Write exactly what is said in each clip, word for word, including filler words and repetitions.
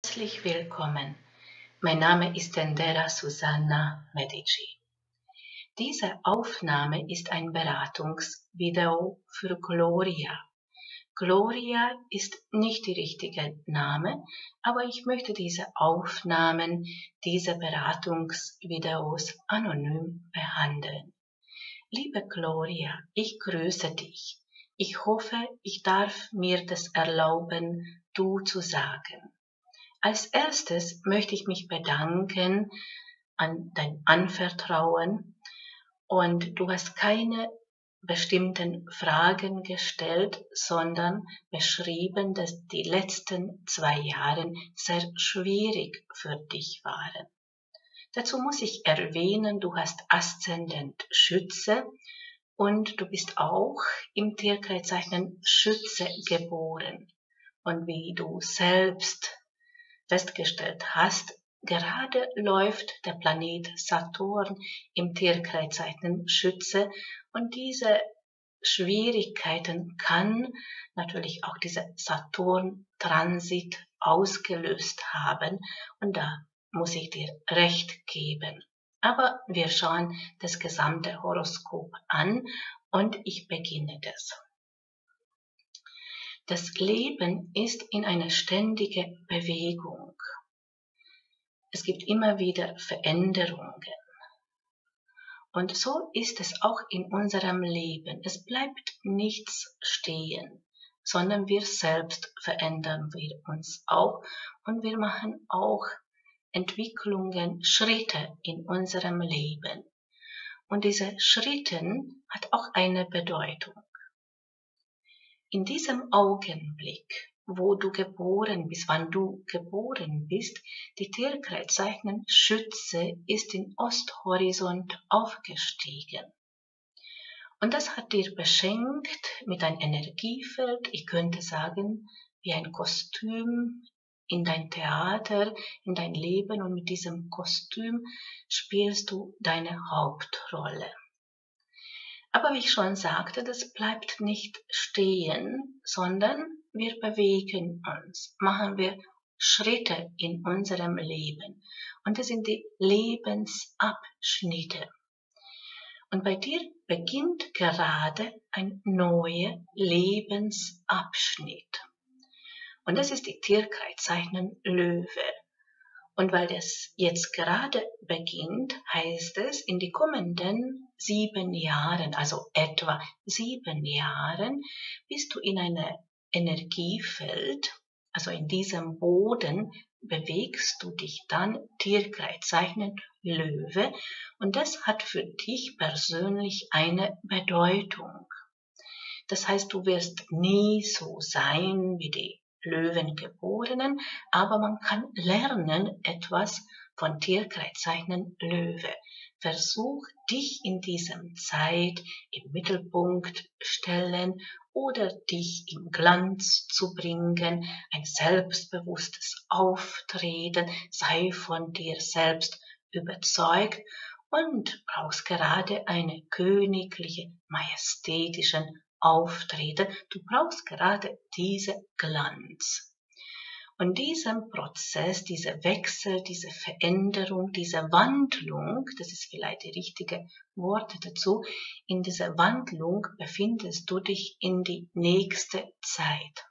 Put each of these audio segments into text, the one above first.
Herzlich willkommen. Mein Name ist Dendera Susanna Medici. Diese Aufnahme ist ein Beratungsvideo für Gloria. Gloria ist nicht der richtige Name, aber ich möchte diese Aufnahmen, diese Beratungsvideos anonym behandeln. Liebe Gloria, ich grüße dich. Ich hoffe, ich darf mir das erlauben, du zu sagen. Als erstes möchte ich mich bedanken an dein Anvertrauen und du hast keine bestimmten Fragen gestellt, sondern beschrieben, dass die letzten zwei Jahre sehr schwierig für dich waren. Dazu muss ich erwähnen, du hast Aszendent Schütze und du bist auch im Tierkreiszeichen Schütze geboren. Und wie du selbst festgestellt hast, gerade läuft der Planet Saturn im Tierkreiszeichen Schütze und diese Schwierigkeiten kann natürlich auch dieser Saturn-Transit ausgelöst haben und da muss ich dir recht geben. Aber wir schauen das gesamte Horoskop an und ich beginne das. Das Leben ist in einer ständigen Bewegung. Es gibt immer wieder Veränderungen. Und so ist es auch in unserem Leben. Es bleibt nichts stehen, sondern wir selbst verändern wir uns auch und wir machen auch Entwicklungen, Schritte in unserem Leben. Und diese Schritte hat auch eine Bedeutung. In diesem Augenblick, wo du geboren bist, wann du geboren bist, die Tierkreiszeichen Schütze ist in Osthorizont aufgestiegen. Und das hat dir beschenkt mit einem Energiefeld, ich könnte sagen, wie ein Kostüm in dein Theater, in dein Leben und mit diesem Kostüm spielst du deine Hauptrolle. Aber wie ich schon sagte, das bleibt nicht stehen, sondern wir bewegen uns, machen wir Schritte in unserem Leben. Und das sind die Lebensabschnitte. Und bei dir beginnt gerade ein neuer Lebensabschnitt. Und das ist die Tierkreiszeichen Löwe. Und weil das jetzt gerade beginnt, heißt es, in die kommenden sieben Jahren, also etwa sieben Jahren, bist du in einem Energiefeld, also in diesem Boden, bewegst du dich dann, Tierkreiszeichen Löwe, und das hat für dich persönlich eine Bedeutung. Das heißt, du wirst nie so sein wie die Löwengeborenen, aber man kann lernen etwas von Tierkreiszeichen Löwe. Versuch dich in diesem Zeit im Mittelpunkt stellen oder dich im Glanz zu bringen, ein selbstbewusstes Auftreten, sei von dir selbst überzeugt und brauchst gerade eine königliche, majestätische Auftreten, du brauchst gerade diese Glanz. Und diesem Prozess, dieser Wechsel, diese Veränderung, diese Wandlung, das ist vielleicht die richtige Worte dazu, in dieser Wandlung befindest du dich in die nächste Zeit.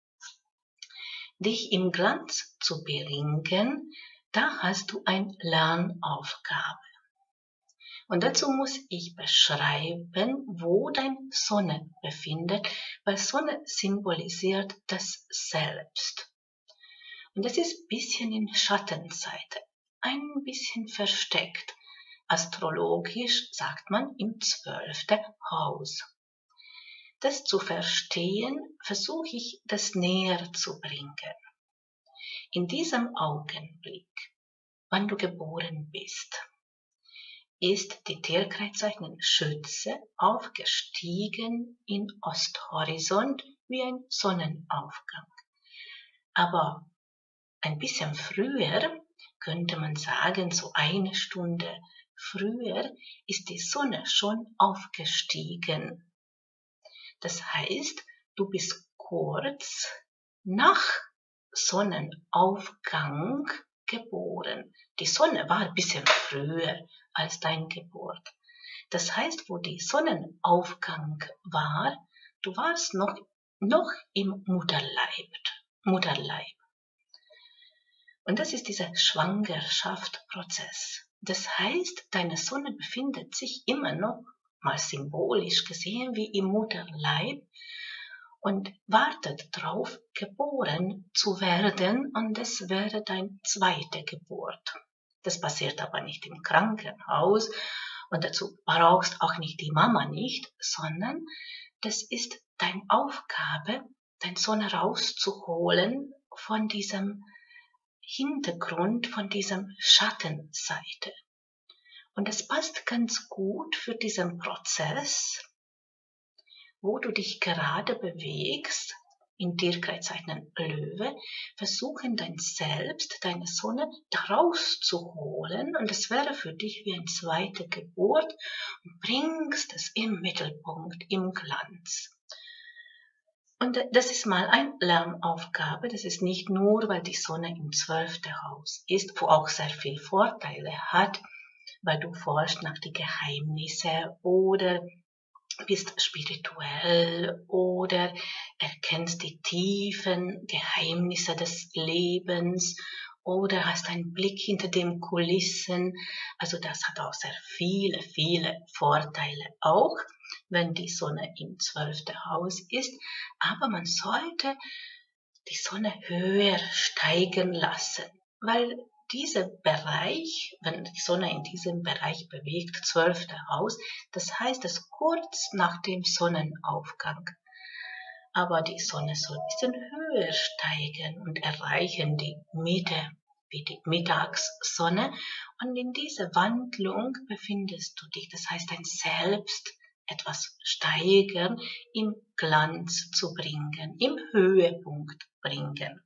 Dich im Glanz zu bringen, da hast du eine Lernaufgabe. Und dazu muss ich beschreiben, wo deine Sonne befindet, weil Sonne symbolisiert das Selbst. Und das ist ein bisschen in Schattenseite, ein bisschen versteckt. Astrologisch sagt man im zwölften Haus. Das zu verstehen, versuche ich, das näher zu bringen. In diesem Augenblick, wann du geboren bist, ist die Tierkreiszeichen Schütze aufgestiegen in Osthorizont wie ein Sonnenaufgang. Aber ein bisschen früher, könnte man sagen, so eine Stunde früher, ist die Sonne schon aufgestiegen. Das heißt, du bist kurz nach Sonnenaufgang geboren. Die Sonne war ein bisschen früher als deine Geburt. Das heißt, wo der Sonnenaufgang war, du warst noch, noch im Mutterleib. Mutterleib. Und das ist dieser Schwangerschaftsprozess. Das heißt, deine Sonne befindet sich immer noch, mal symbolisch gesehen, wie im Mutterleib und wartet darauf, geboren zu werden, und das wäre deine zweite Geburt. Das passiert aber nicht im Krankenhaus und dazu brauchst auch nicht die Mama nicht, sondern das ist deine Aufgabe, deine Sonne rauszuholen von diesem Hintergrund, von diesem Schattenseite. Und es passt ganz gut für diesen Prozess, wo du dich gerade bewegst, in Tierkreiszeichen Löwe, versuchen dein Selbst, deine Sonne, da rauszuholen, und es wäre für dich wie eine zweite Geburt, und bringst es im Mittelpunkt, im Glanz. Und das ist mal eine Lernaufgabe, das ist nicht nur, weil die Sonne im zwölften Haus ist, wo auch sehr viele Vorteile hat, weil du forschst nach den Geheimnissen oder bist spirituell oder erkennst die tiefen Geheimnisse des Lebens oder hast einen Blick hinter den Kulissen. Also das hat auch sehr viele, viele Vorteile auch, wenn die Sonne im zwölften Haus ist. Aber man sollte die Sonne höher steigen lassen, weil dieser Bereich, wenn die Sonne in diesem Bereich bewegt, zwölfte Haus, das heißt es kurz nach dem Sonnenaufgang. Aber die Sonne soll ein bisschen höher steigen und erreichen die Mitte, wie die Mittagssonne. Und in dieser Wandlung befindest du dich, das heißt dein Selbst etwas steigern, im Glanz zu bringen, im Höhepunkt bringen.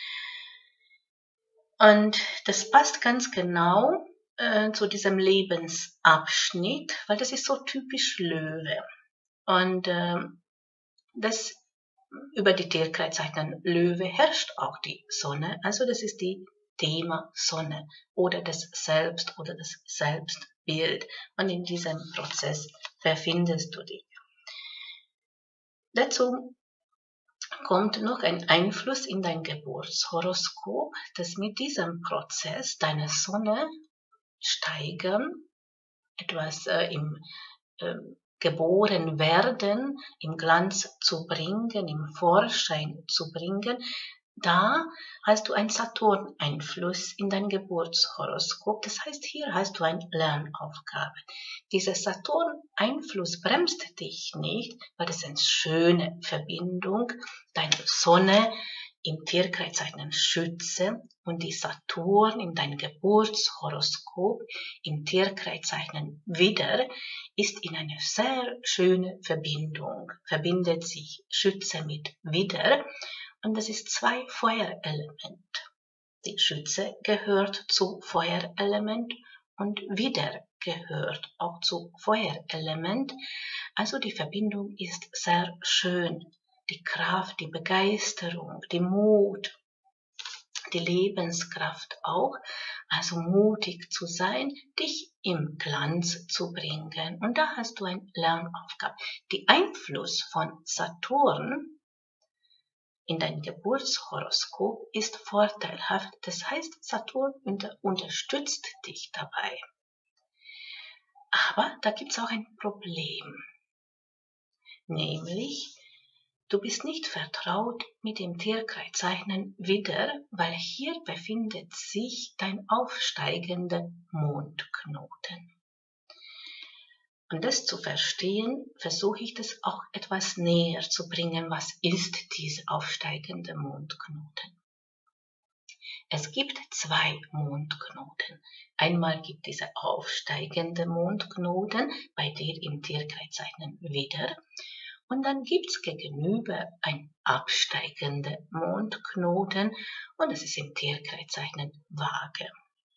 Und das passt ganz genau äh, zu diesem Lebensabschnitt, weil das ist so typisch Löwe. Und äh, das über die Tierkreiszeichen Löwe herrscht auch die Sonne. Also das ist die Thema Sonne oder das Selbst oder das Selbstbild. Und in diesem Prozess befindest du dich. Dazu kommt noch ein Einfluss in dein Geburtshoroskop, dass mit diesem Prozess deine Sonne steigern, etwas äh, im äh, geboren werden, im Glanz zu bringen, im Vorschein zu bringen. Da hast du einen Saturn-Einfluss in dein Geburtshoroskop. Das heißt, hier hast du eine Lernaufgabe. Dieser Saturn-Einfluss bremst dich nicht, weil das eine schöne Verbindung, deine Sonne im Tierkreiszeichen Schütze und die Saturn in dein Geburtshoroskop im Tierkreiszeichen Widder ist in eine sehr schöne Verbindung, verbindet sich Schütze mit Widder. Und das ist zwei Feuerelement. Die Schütze gehört zu Feuerelement und Widder gehört auch zu Feuerelement. Also die Verbindung ist sehr schön. Die Kraft, die Begeisterung, die Mut, die Lebenskraft auch. Also mutig zu sein, dich im Glanz zu bringen. Und da hast du eine Lernaufgabe. Der Einfluss von Saturn in dein Geburtshoroskop ist vorteilhaft, das heißt, Saturn unter, unterstützt dich dabei. Aber da gibt es auch ein Problem, nämlich, du bist nicht vertraut mit dem Tierkreiszeichen Widder, weil hier befindet sich dein aufsteigender Mondknoten. Und das zu verstehen, versuche ich das auch etwas näher zu bringen. Was ist dieser aufsteigende Mondknoten? Es gibt zwei Mondknoten. Einmal gibt es dieser aufsteigende Mondknoten bei dir im Tierkreiszeichen Widder. Und dann gibt es gegenüber ein absteigender Mondknoten und das ist im Tierkreiszeichen Waage.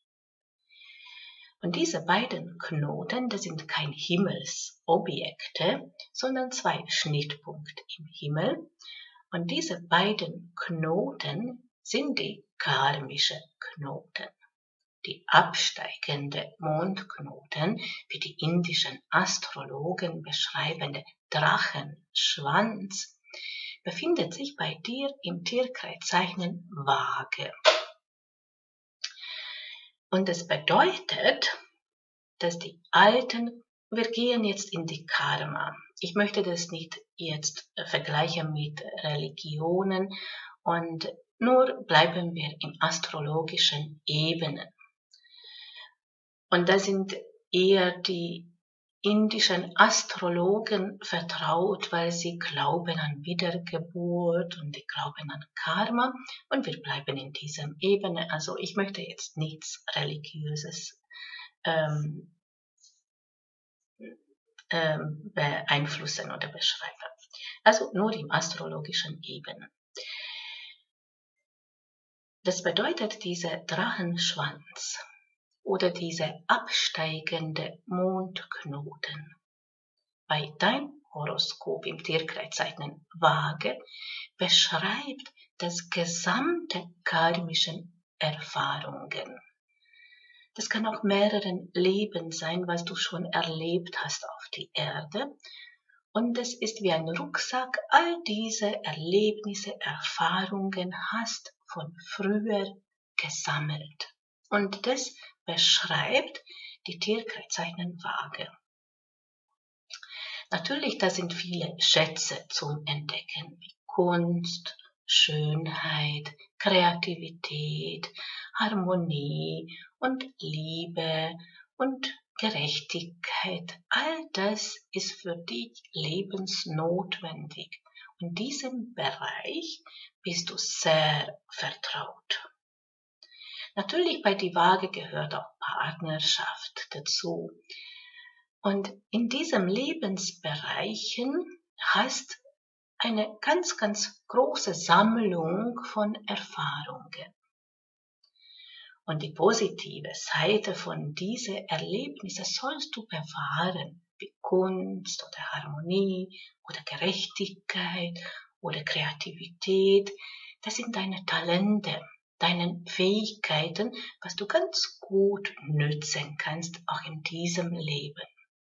Und diese beiden Knoten, das sind keine Himmelsobjekte, sondern zwei Schnittpunkte im Himmel. Und diese beiden Knoten sind die karmischen Knoten. Die absteigende Mondknoten, wie die indischen Astrologen beschreiben, der Drachenschwanz, befindet sich bei dir im Tierkreiszeichen Waage. Und das bedeutet, dass die alten, wir gehen jetzt in die Karma. Ich möchte das nicht jetzt vergleichen mit Religionen und nur bleiben wir in astrologischen Ebenen. Und da sind eher die indischen Astrologen vertraut, weil sie glauben an Wiedergeburt und die glauben an Karma und wir bleiben in dieser Ebene. Also ich möchte jetzt nichts Religiöses ähm, ähm, beeinflussen oder beschreiben. Also nur im astrologischen Ebene. Das bedeutet, dieser Drachenschwanz oder diese absteigende Mondknoten bei deinem Horoskop im Tierkreiszeichen Waage beschreibt das gesamte karmischen Erfahrungen. Das kann auch mehreren Leben sein, was du schon erlebt hast auf die Erde. Und es ist wie ein Rucksack, all diese Erlebnisse, Erfahrungen hast von früher gesammelt. Und das beschreibt die Tierkreiszeichen Waage. Natürlich, da sind viele Schätze zum Entdecken, wie Kunst, Schönheit, Kreativität, Harmonie und Liebe und Gerechtigkeit. All das ist für dich lebensnotwendig. Und diesem Bereich bist du sehr vertraut. Natürlich bei die Waage gehört auch Partnerschaft dazu. Und in diesem Lebensbereichen hast eine ganz, ganz große Sammlung von Erfahrungen. Und die positive Seite von diesen Erlebnissen sollst du bewahren, wie Kunst oder Harmonie oder Gerechtigkeit oder Kreativität. Das sind deine Talente, deine Fähigkeiten, was du ganz gut nützen kannst, auch in diesem Leben.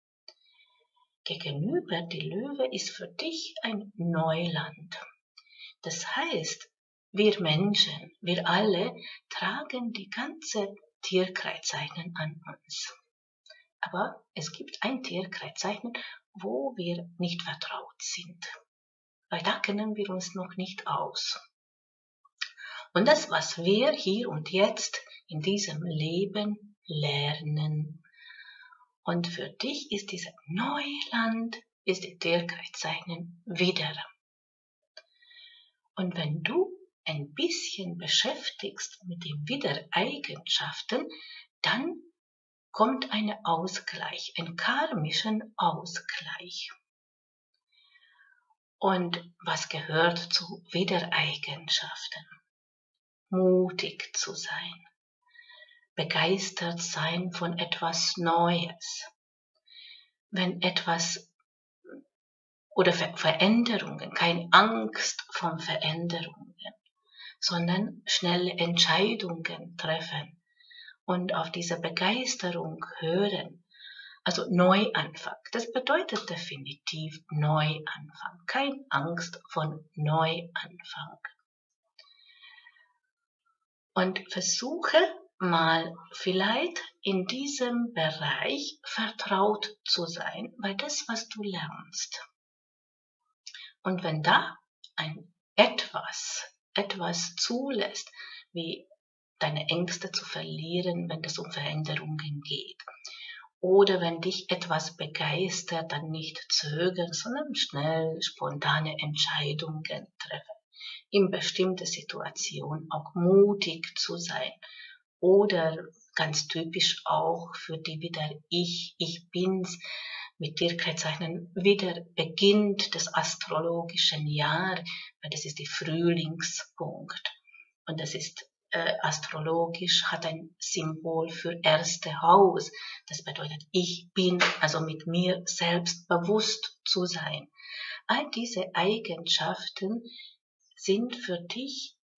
Gegenüber die Löwe ist für dich ein Neuland. Das heißt, wir Menschen, wir alle tragen die ganze Tierkreiszeichen an uns. Aber es gibt ein Tierkreiszeichen, wo wir nicht vertraut sind. Weil da kennen wir uns noch nicht aus. Und das, was wir hier und jetzt in diesem Leben lernen. Und für dich ist dieses Neuland, ist die Tierkreiszeichen Widder. Und wenn du ein bisschen beschäftigst mit den Widdereigenschaften, dann kommt ein Ausgleich, ein karmischen Ausgleich. Und was gehört zu Widdereigenschaften? Mutig zu sein. Begeistert sein von etwas Neues. Wenn etwas oder Ver Veränderungen, keine Angst von Veränderungen, sondern schnelle Entscheidungen treffen und auf diese Begeisterung hören. Also Neuanfang, das bedeutet definitiv Neuanfang, keine Angst von Neuanfang. Und versuche mal vielleicht in diesem Bereich vertraut zu sein, bei das, was du lernst. Und wenn da ein etwas, etwas zulässt, wie deine Ängste zu verlieren, wenn es um Veränderungen geht, oder wenn dich etwas begeistert, dann nicht zögern, sondern schnell, spontane Entscheidungen treffen. In bestimmten Situationen auch mutig zu sein. Oder ganz typisch auch für die wieder Ich, ich bin's, mit Tierkreiszeichen wieder beginnt das astrologische Jahr, weil das ist der Frühlingspunkt. Und das ist äh, astrologisch, hat ein Symbol für erste Haus. Das bedeutet, ich bin, also mit mir selbst bewusst zu sein. All diese Eigenschaften sind für dich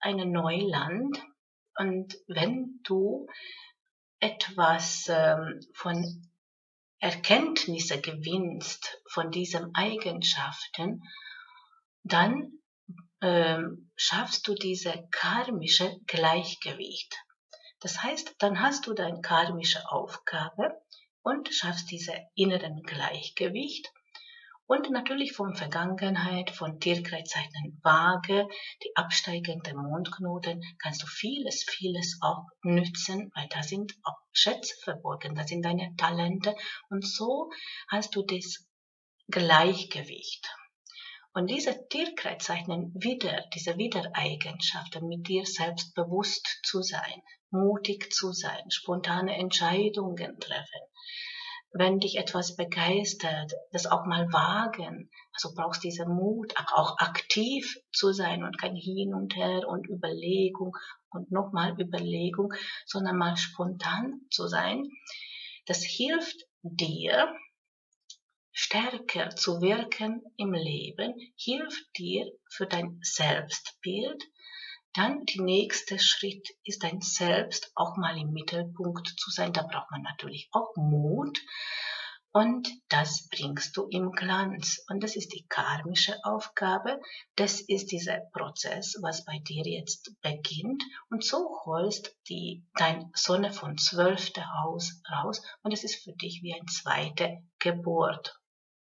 ein Neuland und wenn du etwas ähm, von Erkenntnisse gewinnst von diesen Eigenschaften, dann ähm, schaffst du diese karmische Gleichgewicht. Das heißt, dann hast du deine karmische Aufgabe und schaffst diese inneren Gleichgewicht. Und natürlich von Vergangenheit, von Tierkreiszeichen Waage, die absteigenden Mondknoten, kannst du vieles, vieles auch nützen, weil da sind auch Schätze verborgen, da sind deine Talente und so hast du das Gleichgewicht. Und diese Tierkreiszeichen wieder, diese Wiedereigenschaften, mit dir selbst bewusst zu sein, mutig zu sein, spontane Entscheidungen treffen. Wenn dich etwas begeistert, das auch mal wagen. Also brauchst diesen Mut, auch aktiv zu sein und kein Hin und Her und Überlegung und nochmal Überlegung, sondern mal spontan zu sein. Das hilft dir, stärker zu wirken im Leben, hilft dir für dein Selbstbild. Dann der nächste Schritt ist dein Selbst auch mal im Mittelpunkt zu sein. Da braucht man natürlich auch Mut und das bringst du im Glanz. Und das ist die karmische Aufgabe. Das ist dieser Prozess, was bei dir jetzt beginnt. Und so holst die deine Sonne von zwölften Haus raus und es ist für dich wie eine zweite Geburt.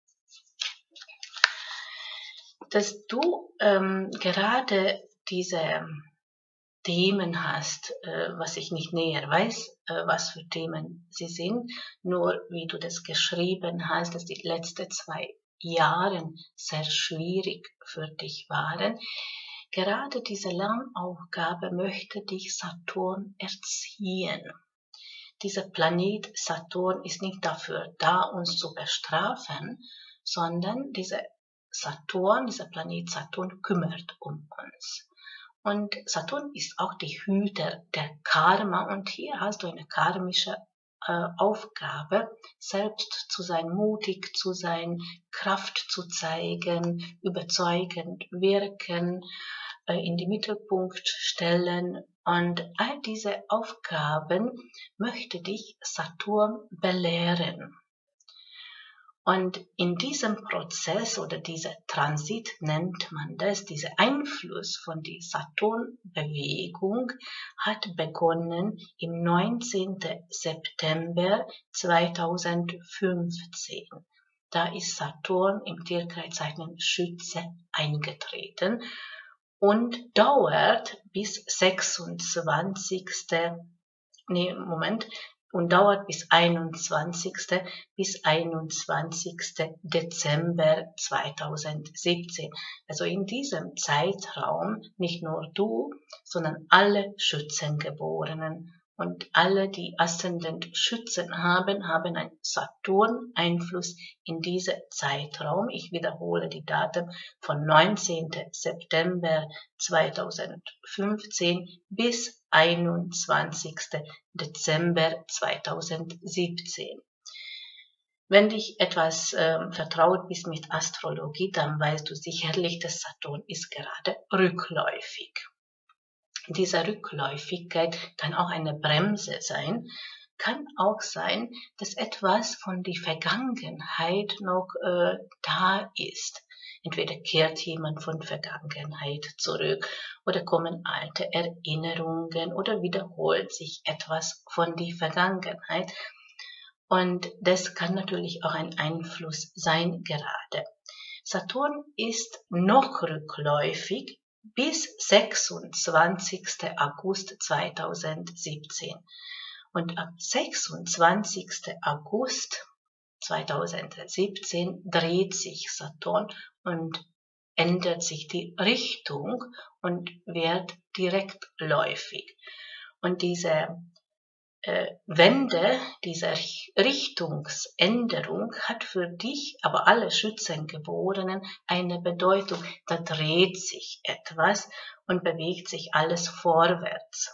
Dass du ähm, gerade diese Themen hast, äh, was ich nicht näher weiß, äh, was für Themen sie sind, nur wie du das geschrieben hast, dass die letzten zwei Jahre sehr schwierig für dich waren. Gerade diese Lernaufgabe möchte dich Saturn erziehen. Dieser Planet Saturn ist nicht dafür da, uns zu bestrafen, sondern dieser Saturn, dieser Planet Saturn kümmert um uns. Und Saturn ist auch die Hüter der Karma und hier hast du eine karmische äh, Aufgabe, selbst zu sein, mutig zu sein, Kraft zu zeigen, überzeugend wirken, äh, in den Mittelpunkt stellen und all diese Aufgaben möchte dich Saturn belehren. Und in diesem Prozess oder dieser Transit nennt man das, dieser Einfluss von der Saturn-Bewegung hat begonnen im neunzehnten September zweitausendfünfzehn. Da ist Saturn im Tierkreiszeichen Schütze eingetreten und dauert bis sechsundzwanzigsten Nee, Moment, und dauert bis einundzwanzigsten bis einundzwanzigsten Dezember zweitausendsiebzehn. Also in diesem Zeitraum nicht nur du, sondern alle Schützengeborenen und alle, die Aszendent Schützen haben, haben einen Saturn-Einfluss in diesem Zeitraum. Ich wiederhole die Daten von neunzehnten September zweitausendfünfzehn bis einundzwanzigsten Dezember zweitausendsiebzehn. Wenn dich etwas äh, vertraut bist mit Astrologie, dann weißt du sicherlich, dass Saturn ist gerade rückläufig. Diese Rückläufigkeit kann auch eine Bremse sein, kann auch sein, dass etwas von der Vergangenheit noch äh, da ist. Entweder kehrt jemand von Vergangenheit zurück oder kommen alte Erinnerungen oder wiederholt sich etwas von der Vergangenheit. Und das kann natürlich auch ein Einfluss sein gerade. Saturn ist noch rückläufig bis sechsundzwanzigsten August zweitausendsiebzehn. Und am sechsundzwanzigsten August zweitausendsiebzehn dreht sich Saturn und ändert sich die Richtung und wird direktläufig. Und diese äh, Wende, diese Richtungsänderung hat für dich, aber alle Schützengeborenen, eine Bedeutung. Da dreht sich etwas und bewegt sich alles vorwärts.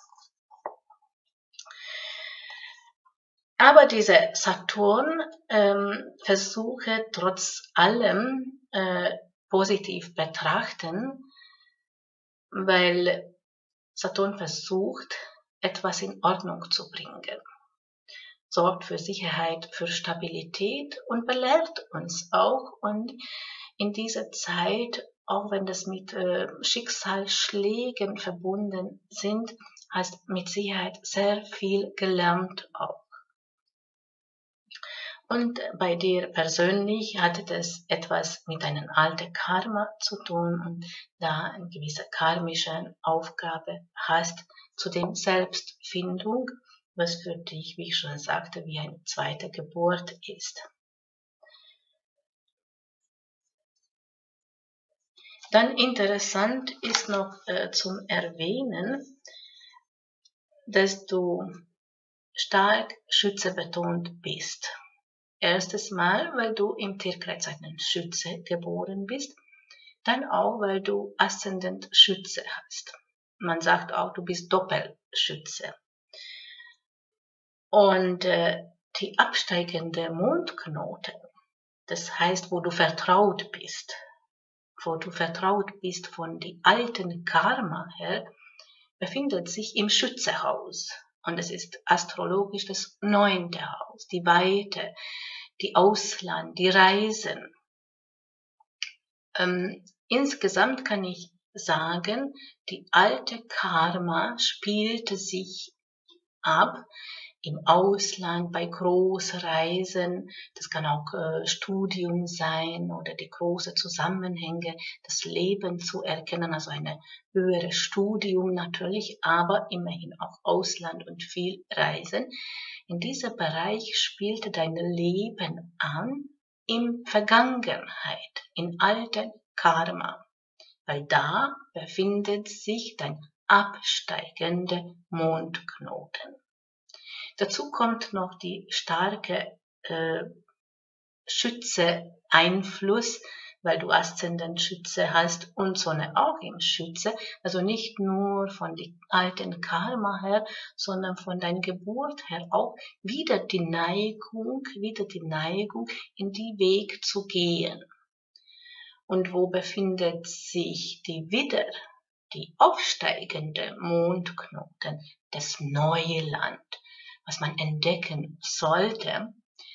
Aber dieser Saturn ähm, versuche trotz allem äh, positiv betrachten, weil Saturn versucht, etwas in Ordnung zu bringen, sorgt für Sicherheit, für Stabilität und belehrt uns auch. Und in dieser Zeit, auch wenn das mit äh, Schicksalsschlägen verbunden sind, hast mit Sicherheit sehr viel gelernt auch. Und bei dir persönlich hatte das etwas mit einem alten Karma zu tun und da eine gewisse karmische Aufgabe hast, zudem Selbstfindung, was für dich, wie ich schon sagte, wie eine zweite Geburt ist. Dann interessant ist noch äh, zum Erwähnen, dass du stark schützebetont bist. Erstes Mal, weil du im Tierkreiszeichen Schütze geboren bist, dann auch, weil du Aszendent Schütze hast. Man sagt auch, du bist Doppelschütze. Und äh, die absteigende Mondknoten, das heißt, wo du vertraut bist, wo du vertraut bist von die alten Karma her, befindet sich im Schützehaus. Und es ist astrologisch das neunte Haus, die Weite, die Ausland, die Reisen. Ähm, insgesamt kann ich sagen, die alte Karma spielte sich ab im Ausland, bei Großreisen. Das kann auch äh, Studium sein oder die großen Zusammenhänge, das Leben zu erkennen, also eine höhere Studium natürlich, aber immerhin auch Ausland und viel Reisen. In diesem Bereich spielte dein Leben an in Vergangenheit, in alten Karma, weil da befindet sich dein absteigender Mondknoten. Dazu kommt noch die starke äh, Schütze-Einfluss, weil du Aszendent Schütze hast und Sonne auch im Schütze, also nicht nur von den alten Karma her, sondern von deiner Geburt her auch wieder die Neigung, wieder die Neigung, in die Weg zu gehen. Und wo befindet sich die wieder, die aufsteigende Mondknoten, das neue Land, was man entdecken sollte?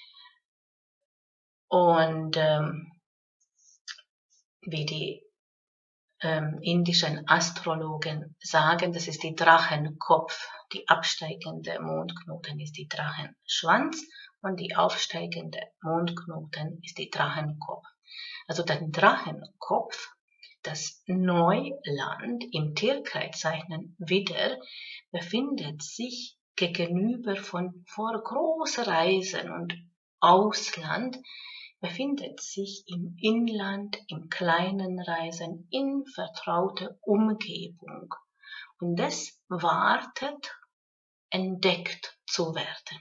Und ähm, wie die ähm, indischen Astrologen sagen, das ist die Drachenkopf. Die absteigende Mondknoten ist die Drachenschwanz und die aufsteigende Mondknoten ist die Drachenkopf. Also der Drachenkopf, das Neuland im Tierkreiszeichen Widder, befindet sich gegenüber von vor großen Reisen und Ausland, befindet sich im Inland, im kleinen Reisen, in vertrauter Umgebung. Und das wartet, entdeckt zu werden.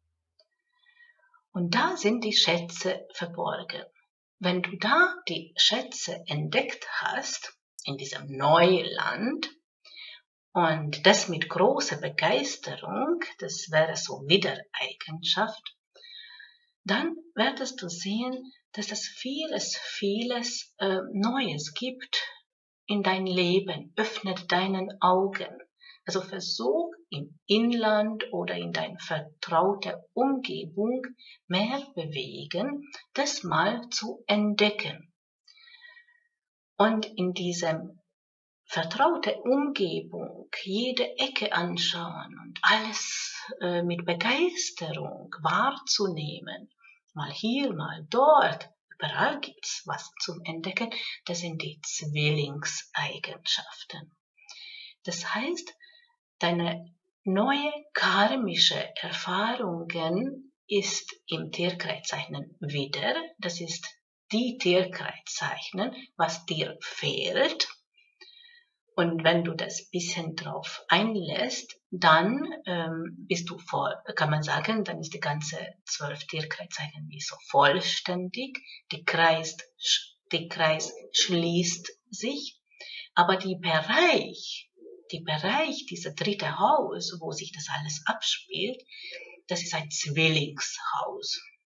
Und da sind die Schätze verborgen. Wenn du da die Schätze entdeckt hast, in diesem Neuland, und das mit großer Begeisterung, das wäre so Wiedereigenschaft, dann werdest du sehen, dass es vieles, vieles äh, Neues gibt in dein Leben. Öffnet deinen Augen. Also versuch im Inland oder in deiner vertrauten Umgebung mehr bewegen, das mal zu entdecken. Und in diesem vertraute Umgebung, jede Ecke anschauen und alles äh, mit Begeisterung wahrzunehmen, mal hier, mal dort, überall gibt's was zum Entdecken, das sind die Zwillingseigenschaften. Das heißt, deine neue karmische Erfahrungen ist im Tierkreiszeichen Widder, das ist die Tierkreiszeichen, was dir fehlt. Und wenn du das bisschen drauf einlässt, dann ähm, bist du voll, kann man sagen, dann ist die ganze zwölf Tierkreiszeichen wie so vollständig. Die Kreis, die Kreis schließt sich, aber die Bereich, die Bereich, dieser dritte Haus, wo sich das alles abspielt, das ist ein Zwillingshaus.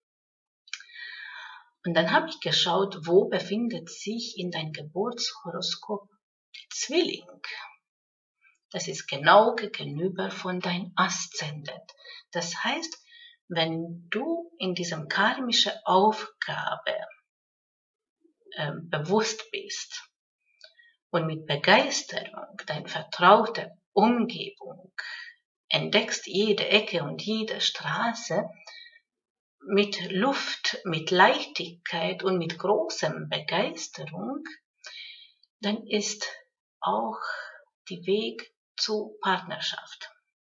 Und dann habe ich geschaut, wo befindet sich in deinem Geburtshoroskop Zwilling. Das ist genau gegenüber von deinem Aszendent. Das heißt, wenn du in diesem karmischen Aufgabe äh, bewusst bist und mit Begeisterung deine vertraute Umgebung entdeckst, jede Ecke und jede Straße, mit Luft, mit Leichtigkeit und mit großem Begeisterung, dann ist auch der Weg zur Partnerschaft.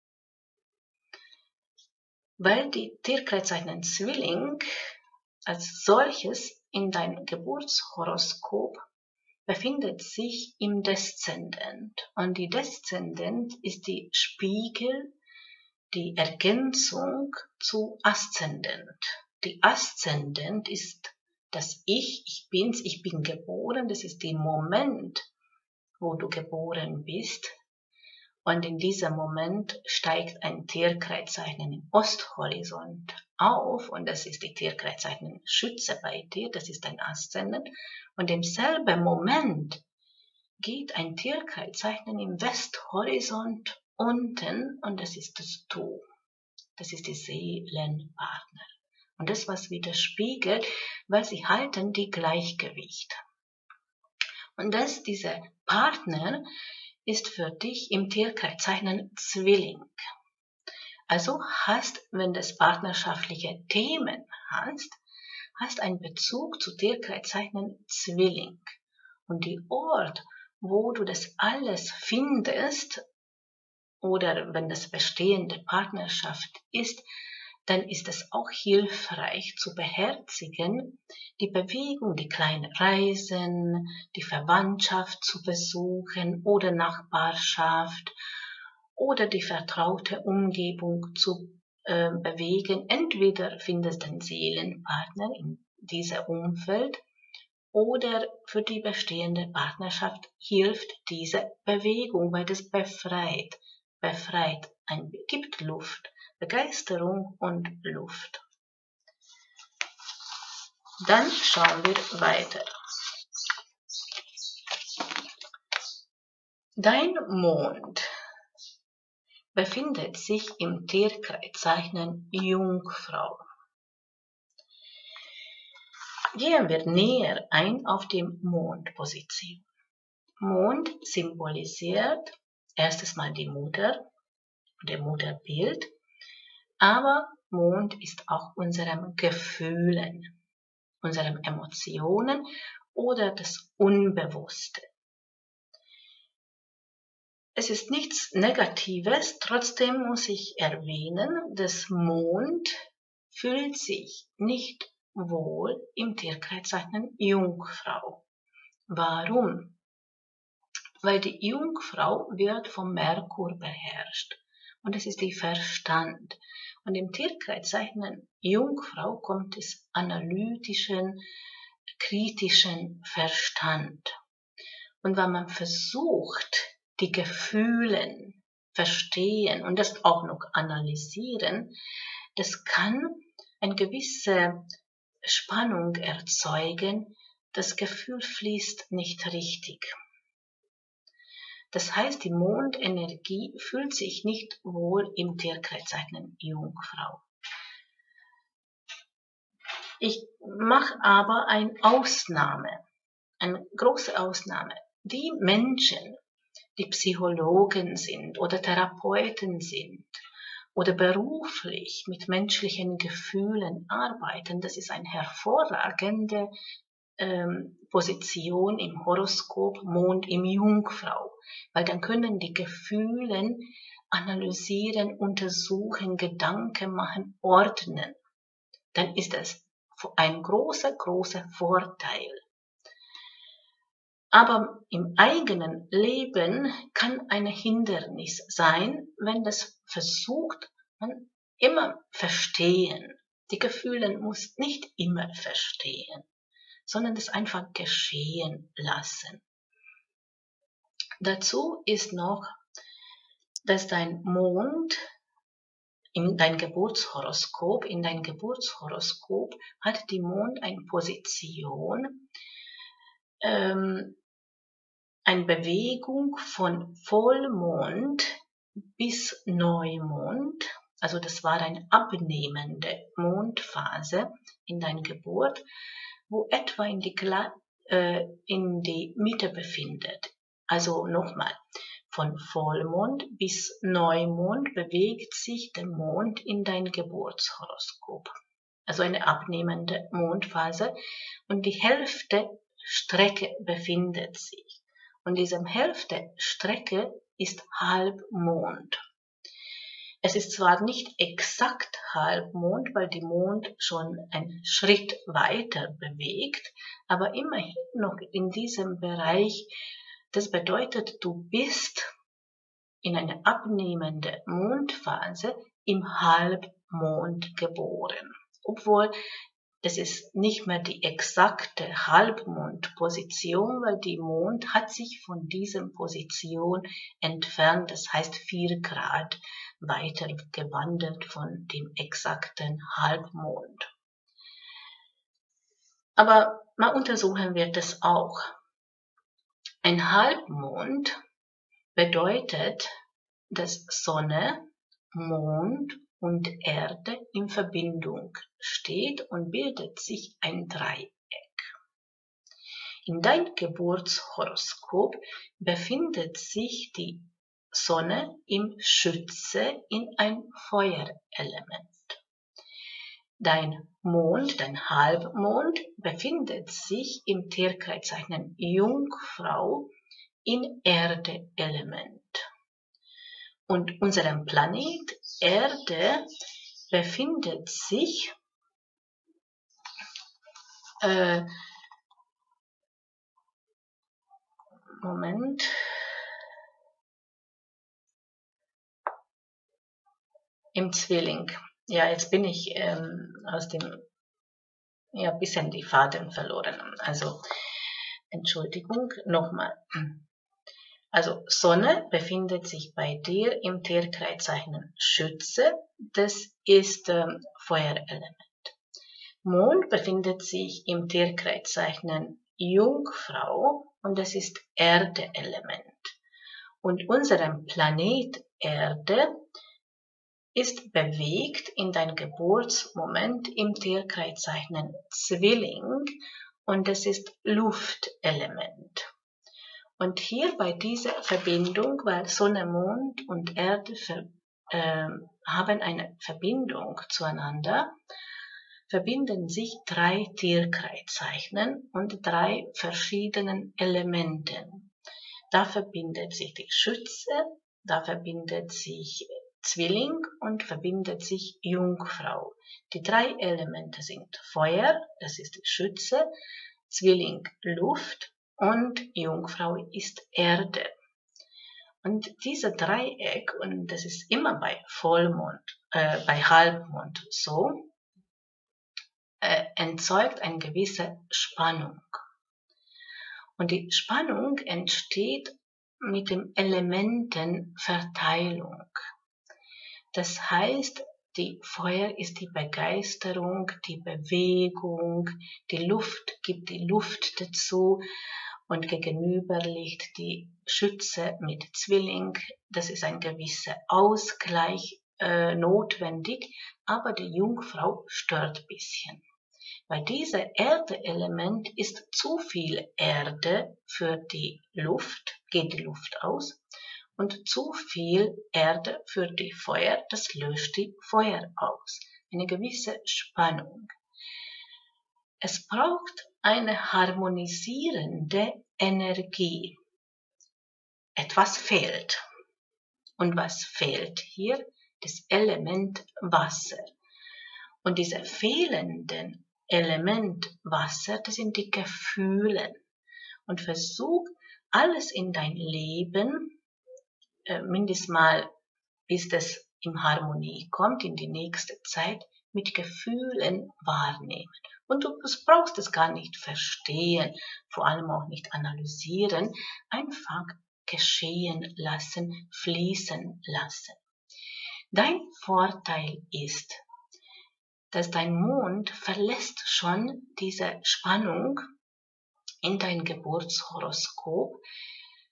Weil die Tierkreiszeichen Zwilling als solches in deinem Geburtshoroskop befindet sich im Deszendent. Und die Deszendent ist die Spiegel, die Ergänzung zu Aszendent. Die Aszendent ist das Ich, ich bin's, ich bin geboren, das ist der Moment, wo du geboren bist. Und in diesem Moment steigt ein Tierkreiszeichen im Osthorizont auf und das ist die Tierkreiszeichen Schütze bei dir, das ist ein Aszendent. Und im selben Moment geht ein Tierkreiszeichen im Westhorizont unten und das ist das Du. Das ist die Seelenpartner. Und das, was widerspiegelt, weil sie halten die Gleichgewicht. Und das, dieser Partner, ist für dich im Tierkreiszeichen Zwilling. Also hast, wenn du partnerschaftliche Themen hast, hast einen Bezug zu Tierkreiszeichen Zwilling. Und die Ort, wo du das alles findest, oder wenn das bestehende Partnerschaft ist, dann ist es auch hilfreich zu beherzigen, die Bewegung, die kleinen Reisen, die Verwandtschaft zu besuchen oder Nachbarschaft oder die vertraute Umgebung zu äh, bewegen. Entweder findest du einen Seelenpartner in diesem Umfeld oder für die bestehende Partnerschaft hilft diese Bewegung, weil das befreit, befreit, ein, gibt Luft. Begeisterung und Luft. Dann schauen wir weiter. Dein Mond befindet sich im Tierkreiszeichen Jungfrau. Gehen wir näher ein auf die Mondposition. Mond symbolisiert erstes Mal die Mutter, der Mutterbild, aber Mond ist auch unseren Gefühlen, unseren Emotionen oder das Unbewusste. Es ist nichts Negatives, trotzdem muss ich erwähnen, dass Mond fühlt sich nicht wohl im Tierkreiszeichen Jungfrau. Warum? Weil die Jungfrau wird vom Merkur beherrscht und es ist der Verstand. Und im Tierkreiszeichen Jungfrau kommt es analytischen, kritischen Verstand. Und wenn man versucht, die Gefühle verstehen und das auch noch analysieren, das kann eine gewisse Spannung erzeugen. Das Gefühl fließt nicht richtig. Das heißt, die Mondenergie fühlt sich nicht wohl im Tierkreiszeichen Jungfrau. Ich mache aber eine Ausnahme, eine große Ausnahme. Die Menschen, die Psychologen sind oder Therapeuten sind oder beruflich mit menschlichen Gefühlen arbeiten, das ist eine hervorragende ähm, Position im Horoskop Mond im Jungfrau, weil dann können die Gefühle analysieren, untersuchen, Gedanken machen, ordnen. Dann ist das ein großer, großer Vorteil. Aber im eigenen Leben kann ein Hindernis sein, wenn das versucht, man immer verstehen. Die Gefühle muss nicht immer verstehen, sondern das einfach geschehen lassen. Dazu ist noch, dass dein Mond in dein Geburtshoroskop, in dein Geburtshoroskop hat die Mond eine Position, ähm, eine Bewegung von Vollmond bis Neumond, also das war eine abnehmende Mondphase in deiner Geburt, wo etwa in die, äh, in die Mitte befindet. Also nochmal, von Vollmond bis Neumond bewegt sich der Mond in dein Geburtshoroskop. Also eine abnehmende Mondphase und die Hälfte Strecke befindet sich. Und diese Hälfte Strecke ist Halbmond. Es ist zwar nicht exakt Halbmond, weil der Mond schon einen Schritt weiter bewegt, aber immerhin noch in diesem Bereich. Das bedeutet, du bist in einer abnehmenden Mondphase im Halbmond geboren. Obwohl das ist nicht mehr die exakte Halbmondposition, weil der Mond hat sich von dieser Position entfernt, das heißt vier Grad weiter gewandert von dem exakten Halbmond. Aber mal untersuchen wir das auch. Ein Halbmond bedeutet, dass Sonne, Mond und Erde in Verbindung steht und bildet sich ein Dreieck. In deinem Geburtshoroskop befindet sich die Sonne im Schütze in ein Feuerelement. Dein Mond, dein Halbmond befindet sich im Tierkreiszeichen Jungfrau in Erde-Element. Und unser Planet Erde befindet sich äh, Moment im Zwilling. Ja, jetzt bin ich ähm, aus dem ja ein bisschen die Faden verloren. Also Entschuldigung, nochmal. Also Sonne befindet sich bei dir im Tierkreiszeichen Schütze, das ist ähm, Feuerelement. Mond befindet sich im Tierkreiszeichen Jungfrau und das ist Erde-Element. Und unser Planet Erde ist bewegt in deinem Geburtsmoment im Tierkreiszeichen Zwilling und das ist Luftelement. Und hier bei dieser Verbindung, weil Sonne, Mond und Erde ver, äh, haben eine Verbindung zueinander, verbinden sich drei Tierkreiszeichen und drei verschiedenen Elementen. Da verbindet sich die Schütze, da verbindet sich Zwilling und verbindet sich Jungfrau. Die drei Elemente sind Feuer, das ist die Schütze, Zwilling Luft und Jungfrau ist Erde. Und diese Dreieck, und das ist immer bei Vollmond, äh, bei Halbmond so, äh, erzeugt eine gewisse Spannung. Und die Spannung entsteht mit dem Elementenverteilung. Das heißt, die Feuer ist die Begeisterung, die Bewegung, die Luft gibt die Luft dazu und gegenüber liegt die Schütze mit Zwilling. Das ist ein gewisser Ausgleich äh, notwendig, aber die Jungfrau stört ein bisschen. Weil dieses Erde-Element ist zu viel Erde für die Luft, geht die Luft aus. Und zu viel Erde für die Feuer, das löscht die Feuer aus. Eine gewisse Spannung. Es braucht eine harmonisierende Energie. Etwas fehlt. Und was fehlt hier? Das Element Wasser. Und diese fehlenden Element Wasser, das sind die Gefühle. Und versuch alles in dein Leben mindestens mal, bis das in Harmonie kommt, in die nächste Zeit, mit Gefühlen wahrnehmen. Und du brauchst es gar nicht verstehen, vor allem auch nicht analysieren, einfach geschehen lassen, fließen lassen. Dein Vorteil ist, dass dein Mond verlässt schon diese Spannung in dein Geburtshoroskop.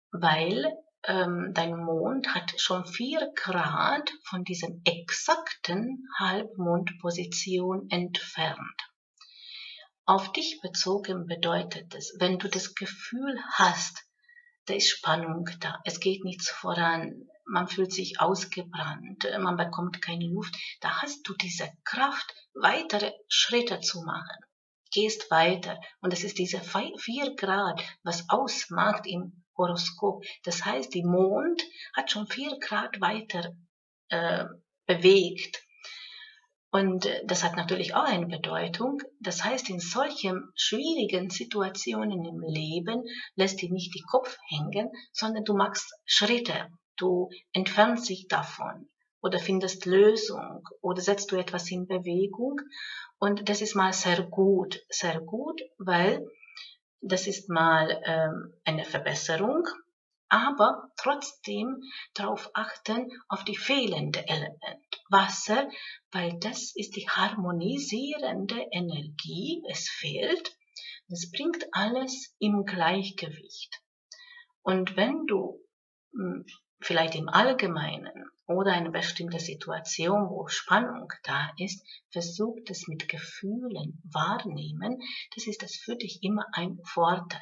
weil ähm, dein Mond hat schon vier Grad von diesem exakten Halbmondposition entfernt. Auf dich bezogen bedeutet es, wenn du das Gefühl hast, da ist Spannung da, es geht nichts voran, man fühlt sich ausgebrannt, man bekommt keine Luft, da hast du diese Kraft, weitere Schritte zu machen. Gehst weiter und es ist diese vier Grad, was ausmacht im Horoskop. Das heißt, die Mond hat schon vier Grad weiter äh, bewegt. Und das hat natürlich auch eine Bedeutung. Das heißt, in solchen schwierigen Situationen im Leben lässt dir nicht die Kopf hängen, sondern du machst Schritte. Du entfernst dich davon oder findest Lösung oder setzt du etwas in Bewegung. Und das ist mal sehr gut, sehr gut, weil das ist mal ähm, eine Verbesserung. Aber trotzdem darauf achten auf die fehlende Element Wasser, weil das ist die harmonisierende Energie, es fehlt, das bringt alles im Gleichgewicht. Und wenn du mh, vielleicht im Allgemeinen oder eine bestimmte Situation, wo Spannung da ist, versuch das mit Gefühlen wahrnehmen, das ist das für dich immer ein Vorteil.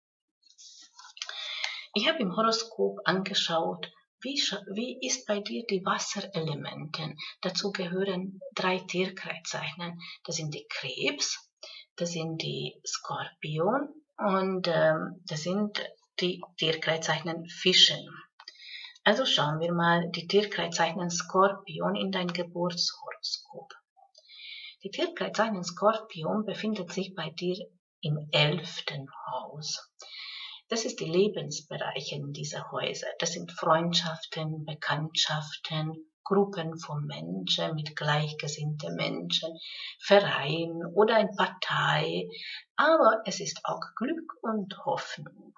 Ich habe im Horoskop angeschaut, wie, wie ist bei dir die Wasserelemente. Dazu gehören drei Tierkreiszeichen. Das sind die Krebs, das sind die Skorpion und ähm, das sind die Tierkreiszeichen Fischen. Also schauen wir mal die Tierkreiszeichen Skorpion in dein Geburtshoroskop. Die Tierkreiszeichen Skorpion befindet sich bei dir im elften Haus. Das ist die Lebensbereiche in dieser Häuser. Das sind Freundschaften, Bekanntschaften, Gruppen von Menschen mit gleichgesinnten Menschen, Verein oder eine Partei. Aber es ist auch Glück und Hoffnung.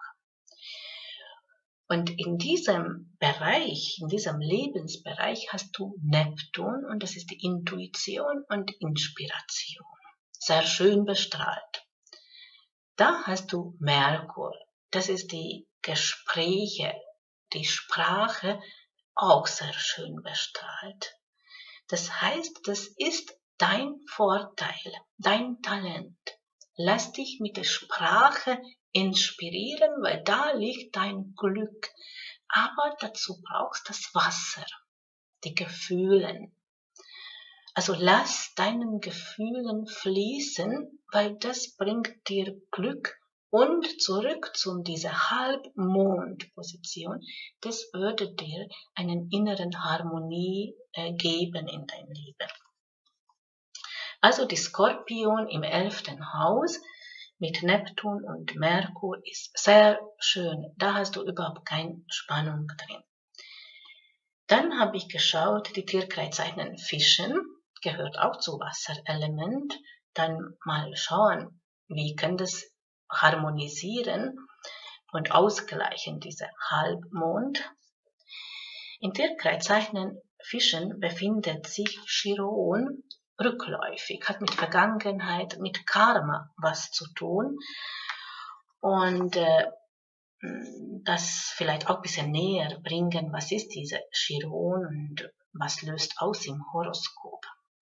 Und in diesem Bereich, in diesem Lebensbereich hast du Neptun und das ist die Intuition und Inspiration. Sehr schön bestrahlt. Da hast du Merkur. Das ist die Gespräche, die Sprache, auch sehr schön bestrahlt. Das heißt, das ist dein Vorteil, dein Talent. Lass dich mit der Sprache inspirieren, weil da liegt dein Glück. Aber dazu brauchst du das Wasser, die Gefühle. Also lass deinen Gefühlen fließen, weil das bringt dir Glück. Und zurück zu dieser Halbmondposition, das würde dir einen inneren Harmonie äh, geben in dein Leben. Also die Skorpion im elften Haus mit Neptun und Merkur ist sehr schön. Da hast du überhaupt keine Spannung drin. Dann habe ich geschaut, die Tierkreiszeichen Fischen gehört auch zu Wasserelement. Dann mal schauen, wie kann das harmonisieren und ausgleichen, dieser Halbmond. In Tierkreiszeichen Fischen befindet sich Chiron rückläufig, hat mit Vergangenheit, mit Karma was zu tun und äh, das vielleicht auch ein bisschen näher bringen, was ist diese Chiron und was löst aus im Horoskop.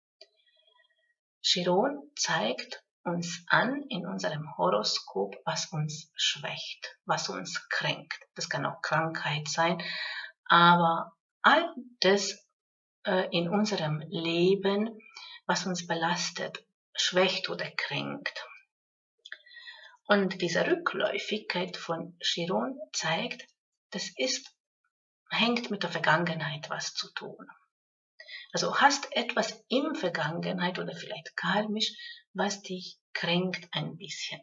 Chiron zeigt uns an in unserem Horoskop, was uns schwächt, was uns kränkt. Das kann auch Krankheit sein, aber all das äh, in unserem Leben, was uns belastet, schwächt oder kränkt. Und diese Rückläufigkeit von Chiron zeigt, das ist, hängt mit der Vergangenheit was zu tun. Also hast etwas in Vergangenheit oder vielleicht karmisch, was dich kränkt ein bisschen.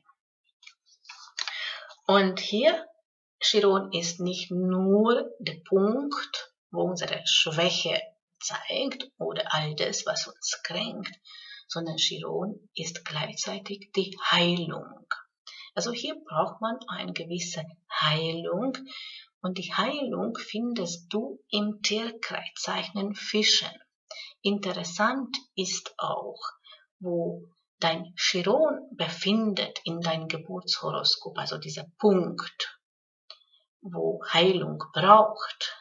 Und hier, Chiron ist nicht nur der Punkt, wo unsere Schwäche zeigt oder all das, was uns kränkt, sondern Chiron ist gleichzeitig die Heilung. Also hier braucht man eine gewisse Heilung und die Heilung findest du im Tierkreiszeichen Fischen. Interessant ist auch, wo dein Chiron befindet in deinem Geburtshoroskop, also dieser Punkt, wo Heilung braucht,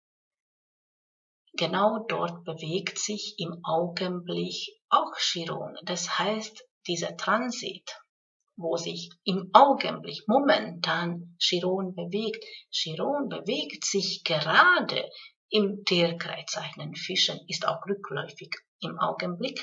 genau dort bewegt sich im Augenblick auch Chiron. Das heißt, dieser Transit, wo sich im Augenblick momentan Chiron bewegt, Chiron bewegt sich gerade im Tierkreiszeichen Fischen, ist auch rückläufig im Augenblick,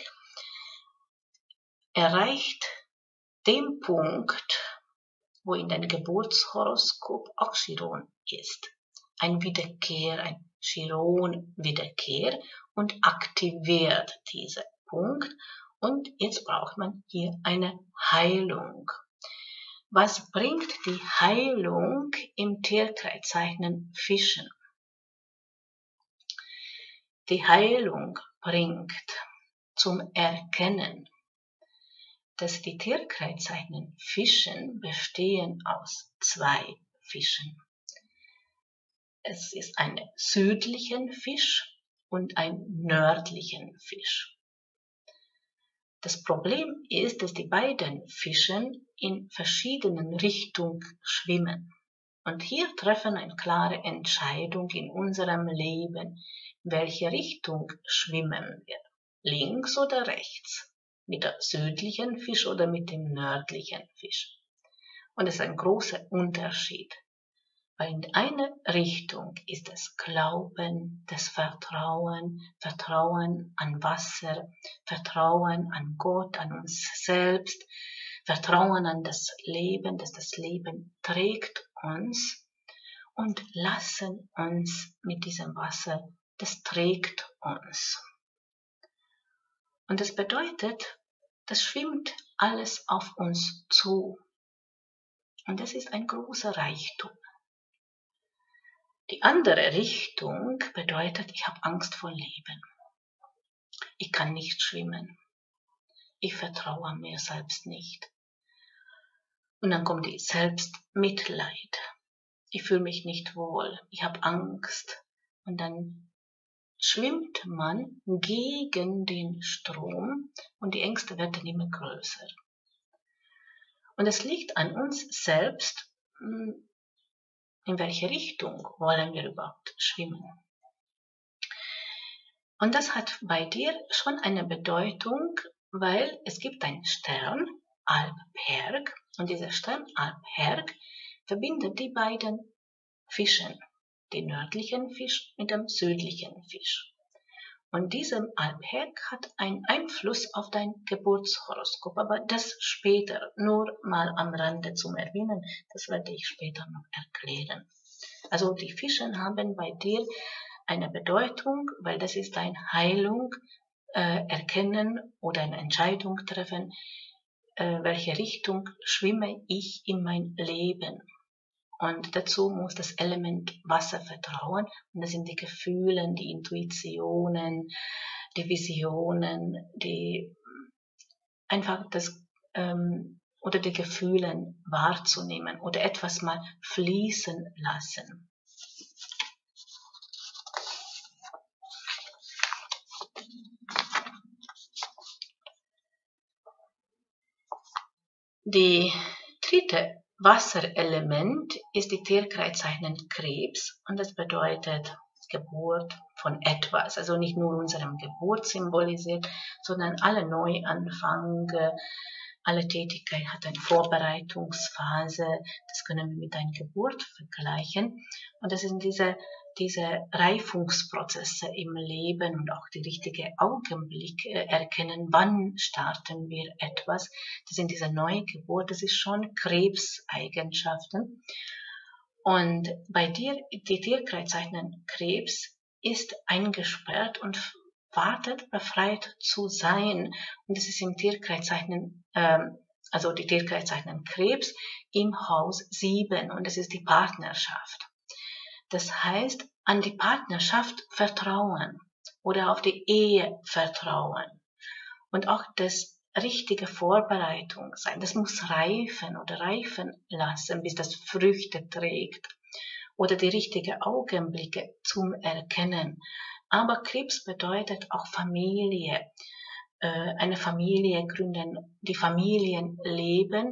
erreicht den Punkt, wo in deinem Geburtshoroskop auch Chiron ist. Ein Wiederkehr, ein Chiron-Wiederkehr und aktiviert diesen Punkt. Und jetzt braucht man hier eine Heilung. Was bringt die Heilung im Tierkreiszeichen Fischen? Die Heilung bringt zum Erkennen, dass die Tierkreiszeichen Fischen bestehen aus zwei Fischen. Es ist ein südlichen Fisch und ein nördlichen Fisch. Das Problem ist, dass die beiden Fischen in verschiedenen Richtungen schwimmen. Und hier treffen eine klare Entscheidung in unserem Leben, welche Richtung schwimmen wir, links oder rechts, mit dem südlichen Fisch oder mit dem nördlichen Fisch. Und es ist ein großer Unterschied, weil in einer Richtung ist das Glauben, das Vertrauen, Vertrauen an Wasser, Vertrauen an Gott, an uns selbst, Vertrauen an das Leben, dass das Leben trägt uns und lassen uns mit diesem Wasser, das trägt uns. Und das bedeutet, das schwimmt alles auf uns zu. Und das ist ein großer Reichtum. Die andere Richtung bedeutet, ich habe Angst vor Leben. Ich kann nicht schwimmen. Ich vertraue mir selbst nicht. Und dann kommt die Selbstmitleid. Ich fühle mich nicht wohl. Ich habe Angst. Und dann schwimmt man gegen den Strom und die Ängste werden immer größer. Und es liegt an uns selbst, in welche Richtung wollen wir überhaupt schwimmen. Und das hat bei dir schon eine Bedeutung, weil es gibt einen Stern, Alpherg, und dieser Stern Alpherg verbindet die beiden Fischen, den nördlichen Fisch mit dem südlichen Fisch. Und dieser Alpherg hat einen Einfluss auf dein Geburtshoroskop, aber das später, nur mal am Rande zum Erwähnen, das werde ich später noch erklären. Also die Fische haben bei dir eine Bedeutung, weil das ist eine Heilung, äh, erkennen oder eine Entscheidung treffen, äh, welche Richtung schwimme ich in mein Leben. Und dazu muss das Element Wasser vertrauen. Und das sind die Gefühle, die Intuitionen, die Visionen, die einfach das ähm, oder die Gefühle wahrzunehmen oder etwas mal fließen lassen. Die dritte Wasserelement ist die Tierkreiszeichen Krebs und das bedeutet Geburt von etwas, also nicht nur unserem Geburt symbolisiert, sondern alle Neuanfänge, alle Tätigkeit hat eine Vorbereitungsphase, das können wir mit einer Geburt vergleichen und das sind diese diese Reifungsprozesse im Leben und auch die richtige Augenblick äh, erkennen, wann starten wir etwas. Das sind diese Neugeburt, das ist schon Krebseigenschaften. Und bei dir, die Tierkreiszeichen Krebs ist eingesperrt und wartet, befreit zu sein. Und das ist im Tierkreiszeichen, ähm, also die Tierkreiszeichen Krebs im Haus sieben und das ist die Partnerschaft. Das heißt, an die Partnerschaft vertrauen oder auf die Ehe vertrauen und auch das richtige Vorbereitung sein. Das muss reifen oder reifen lassen, bis das Früchte trägt oder die richtigen Augenblicke zum Erkennen. Aber Krebs bedeutet auch Familie, eine Familie gründen, die Familien leben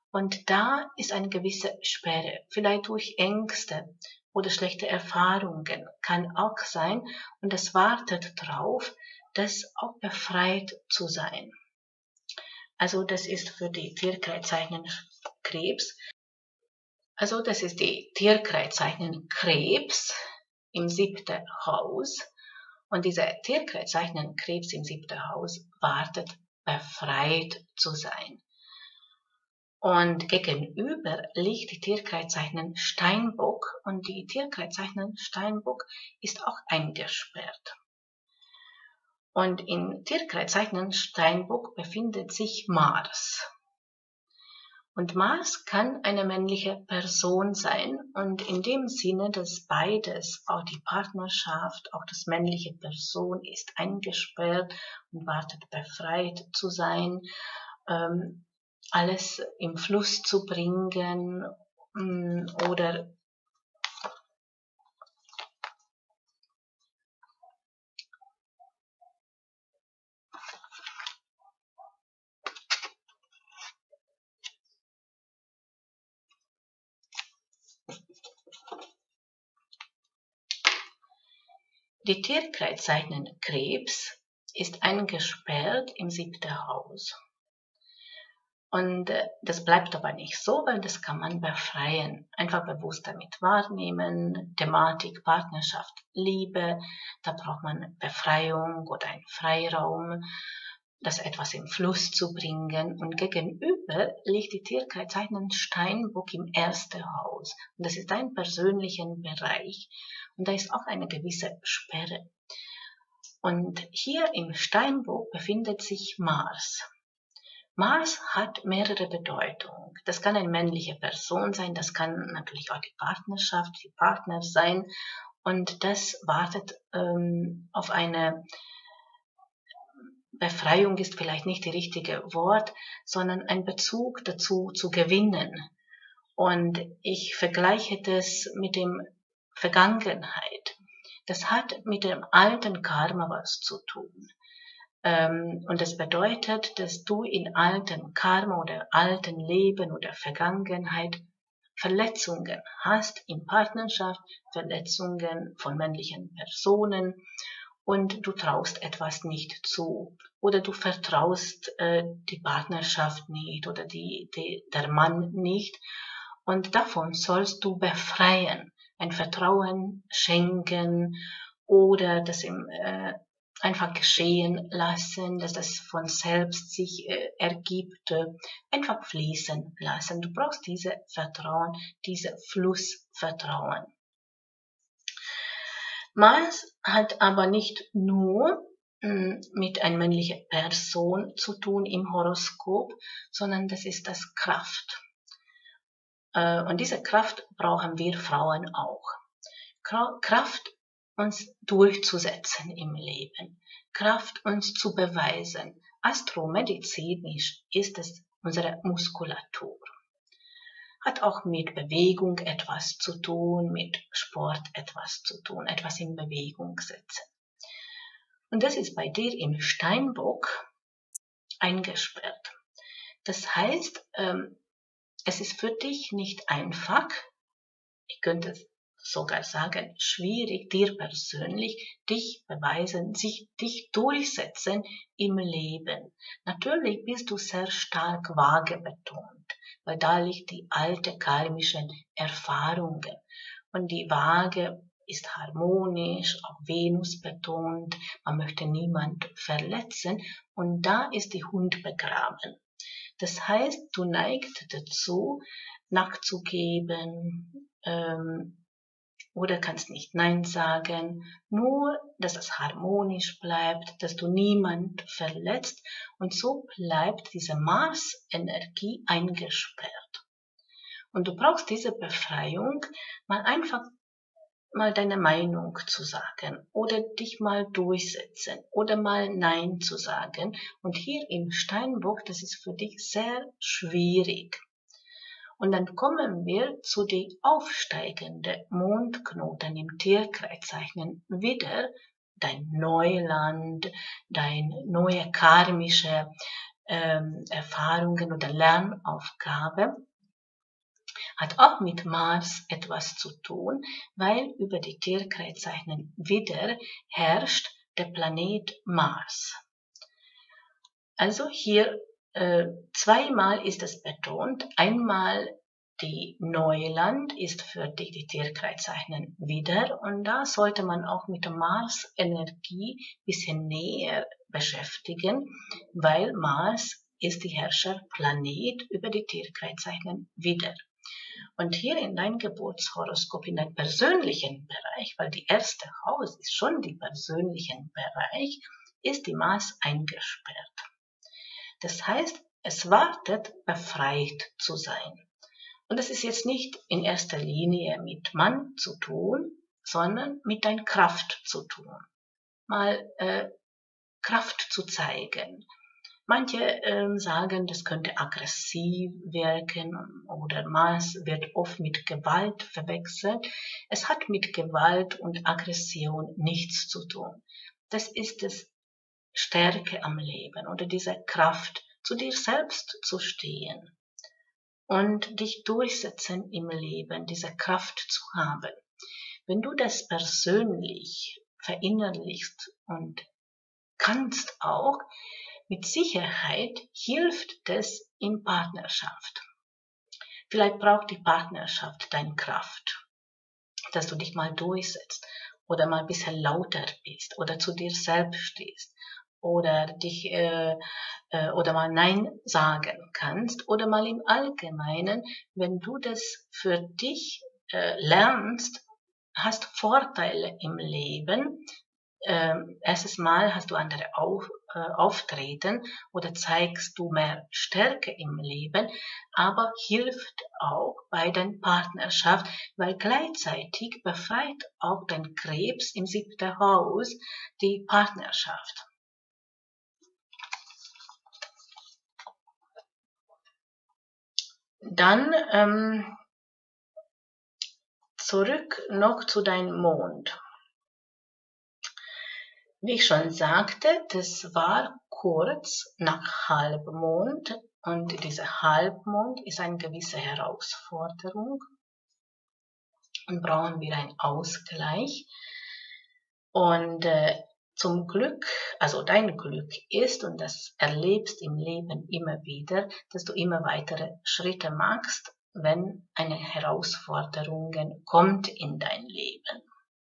Und da ist eine gewisse Sperre, vielleicht durch Ängste oder schlechte Erfahrungen, kann auch sein. Und es wartet darauf, das auch befreit zu sein. Also das ist für die Tierkreiszeichen Krebs. Also das ist die Tierkreiszeichen Krebs im siebten Haus. Und diese Tierkreiszeichen Krebs im siebten Haus wartet, befreit zu sein. Und gegenüber liegt die Tierkreiszeichen Steinbock, und die Tierkreiszeichen Steinbock ist auch eingesperrt. Und in Tierkreiszeichen Steinbock befindet sich Mars. Und Mars kann eine männliche Person sein, und in dem Sinne, dass beides, auch die Partnerschaft, auch das männliche Person ist eingesperrt und wartet, befreit zu sein, ähm, alles im Fluss zu bringen, mh, oder die Tierkreiszeichen Krebs ist eingesperrt im siebten Haus. Und äh, das bleibt aber nicht so, weil das kann man befreien. Einfach bewusst damit wahrnehmen. Thematik, Partnerschaft, Liebe. Da braucht man Befreiung oder einen Freiraum, das etwas im Fluss zu bringen. Und gegenüber liegt die Tierkreiszeichen Steinbock im ersten Haus. Und das ist dein persönlicher Bereich. Und da ist auch eine gewisse Sperre. Und hier im Steinbock befindet sich Mars. Mars hat mehrere Bedeutungen. Das kann eine männliche Person sein, das kann natürlich auch die Partnerschaft, die Partner sein. Und das wartet ähm, auf eine Befreiung, ist vielleicht nicht das richtige Wort, sondern ein Bezug dazu zu gewinnen. Und ich vergleiche das mit dem Vergangenheit. Das hat mit dem alten Karma was zu tun. Ähm, und das bedeutet, dass du in alten Karma oder alten Leben oder Vergangenheit Verletzungen hast in Partnerschaft, Verletzungen von männlichen Personen, und du traust etwas nicht zu oder du vertraust äh, die Partnerschaft nicht oder die, die, der Mann nicht, und davon sollst du befreien, ein Vertrauen schenken oder das im äh, einfach geschehen lassen, dass das von selbst sich äh, ergibt, äh, einfach fließen lassen. Du brauchst diese Vertrauen, diese Flussvertrauen. Mars hat aber nicht nur mh, mit einer männlichen Person zu tun im Horoskop, sondern das ist das Kraft. Äh, und diese Kraft brauchen wir Frauen auch. Kraft, uns durchzusetzen im Leben, Kraft, uns zu beweisen. Astromedizinisch ist es unsere Muskulatur. Hat auch mit Bewegung etwas zu tun, mit Sport etwas zu tun, etwas in Bewegung setzen. Und das ist bei dir im Steinbock eingesperrt. Das heißt, ähm, es ist für dich nicht einfach, ich könnte sogar sagen, schwierig, dir persönlich, dich beweisen, sich, dich durchsetzen im Leben. Natürlich bist du sehr stark Waage betont, weil da liegt die alte karmischen Erfahrungen. Und die Waage ist harmonisch, auch Venus betont, man möchte niemand verletzen, und da ist die Hund begraben. Das heißt, du neigst dazu, nachzugeben, ähm, oder kannst nicht Nein sagen, nur, dass es harmonisch bleibt, dass du niemand verletzt, und so bleibt diese Mars-Energie eingesperrt. Und du brauchst diese Befreiung, mal einfach mal deine Meinung zu sagen oder dich mal durchsetzen oder mal Nein zu sagen. Und hier im Steinbock, das ist für dich sehr schwierig. Und dann kommen wir zu den aufsteigenden Mondknoten im Tierkreiszeichen wieder, dein Neuland, dein neue karmische ähm, Erfahrungen oder Lernaufgabe, hat auch mit Mars etwas zu tun, weil über die Tierkreiszeichen Widder herrscht der Planet Mars. Also hier äh, zweimal ist es betont, einmal die Neuland ist für die, die Tierkreiszeichen Widder und da sollte man auch mit der Mars-Energie ein bisschen näher beschäftigen, weil Mars ist die Herrscherplanet über die Tierkreiszeichen Widder. Und hier in deinem Geburtshoroskop, in deinem persönlichen Bereich, weil die erste Haus ist schon die persönlichen Bereich, ist die Mars eingesperrt. Das heißt, es wartet, befreit zu sein. Und das ist jetzt nicht in erster Linie mit Mann zu tun, sondern mit deiner Kraft zu tun. Mal äh, Kraft zu zeigen. Manche äh, sagen, das könnte aggressiv wirken oder Mars wird oft mit Gewalt verwechselt. Es hat mit Gewalt und Aggression nichts zu tun. Das ist das Stärke am Leben oder diese Kraft, zu dir selbst zu stehen und dich durchsetzen im Leben, diese Kraft zu haben. Wenn du das persönlich verinnerlichst und kannst auch, mit Sicherheit hilft das in Partnerschaft. Vielleicht braucht die Partnerschaft deine Kraft, dass du dich mal durchsetzt oder mal ein bisschen lauter bist oder zu dir selbst stehst oder dich äh, äh, oder mal Nein sagen kannst oder mal im Allgemeinen, wenn du das für dich äh, lernst, hast Vorteile im Leben. Ähm, erstes Mal hast du andere auf, äh, Auftreten oder zeigst du mehr Stärke im Leben, aber hilft auch bei der Partnerschaft, weil gleichzeitig befreit auch dein Krebs im siebten Haus die Partnerschaft. Dann ähm, zurück noch zu deinem Mond. Wie ich schon sagte, das war kurz nach Halbmond und dieser Halbmond ist eine gewisse Herausforderung und brauchen wir einen Ausgleich. Und äh, zum Glück, also dein Glück ist, und das erlebst im Leben immer wieder, dass du immer weitere Schritte machst, wenn eine Herausforderung kommt in dein Leben.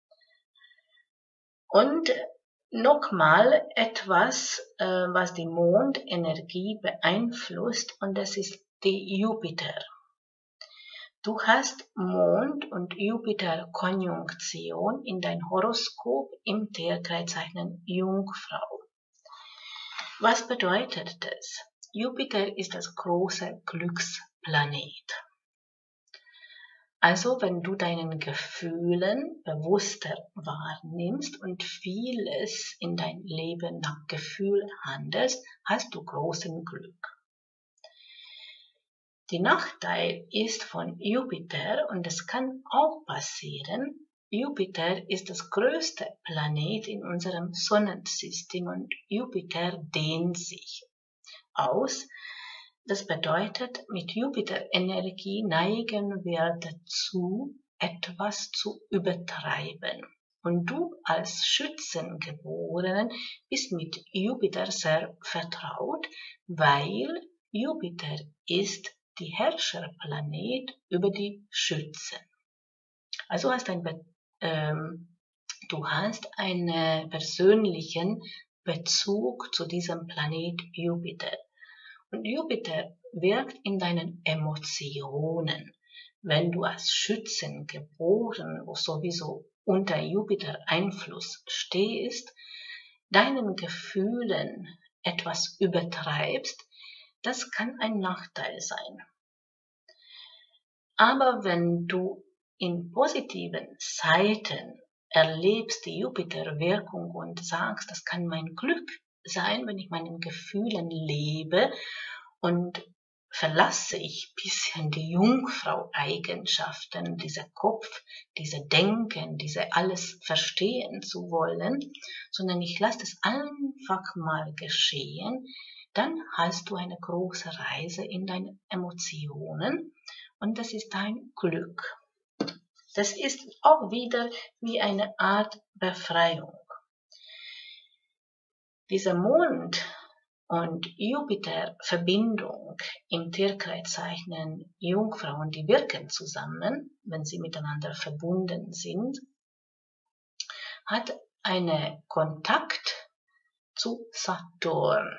Und nochmal etwas, äh, was die Mondenergie beeinflusst, und das ist die Jupiter. Du hast Mond- und Jupiter-Konjunktion in dein Horoskop im Tierkreiszeichen Jungfrau. Was bedeutet das? Jupiter ist das große Glücksplanet. Also wenn du deinen Gefühlen bewusster wahrnimmst und vieles in dein Leben nach Gefühl handelst, hast du großen Glück. Der Nachteil ist von Jupiter, und es kann auch passieren, Jupiter ist das größte Planet in unserem Sonnensystem und Jupiter dehnt sich aus. Das bedeutet, mit Jupiter-Energie neigen wir dazu, etwas zu übertreiben. Und du als Schützengeborenen bist mit Jupiter sehr vertraut, weil Jupiter ist die Herrscherplanet über die Schützen. Also hast ein, ähm, du hast einen persönlichen Bezug zu diesem Planet Jupiter. Und Jupiter wirkt in deinen Emotionen. Wenn du als Schützen geboren, wo sowieso unter Jupiter Einfluss stehst, deinen Gefühlen etwas übertreibst, das kann ein Nachteil sein. Aber wenn du in positiven Seiten erlebst die Jupiter-Wirkung und sagst, das kann mein Glück sein, wenn ich meinen Gefühlen lebe, und verlasse ich ein bisschen die Jungfrau-Eigenschaften, dieser Kopf, diese Denken, diese alles verstehen zu wollen, sondern ich lasse es einfach mal geschehen, dann hast du eine große Reise in deine Emotionen und das ist dein Glück. Das ist auch wieder wie eine Art Befreiung. Diese Mond- und Jupiter-Verbindung im Tierkreiszeichen Jungfrauen, die wirken zusammen, wenn sie miteinander verbunden sind, hat einen Kontakt zu Saturn.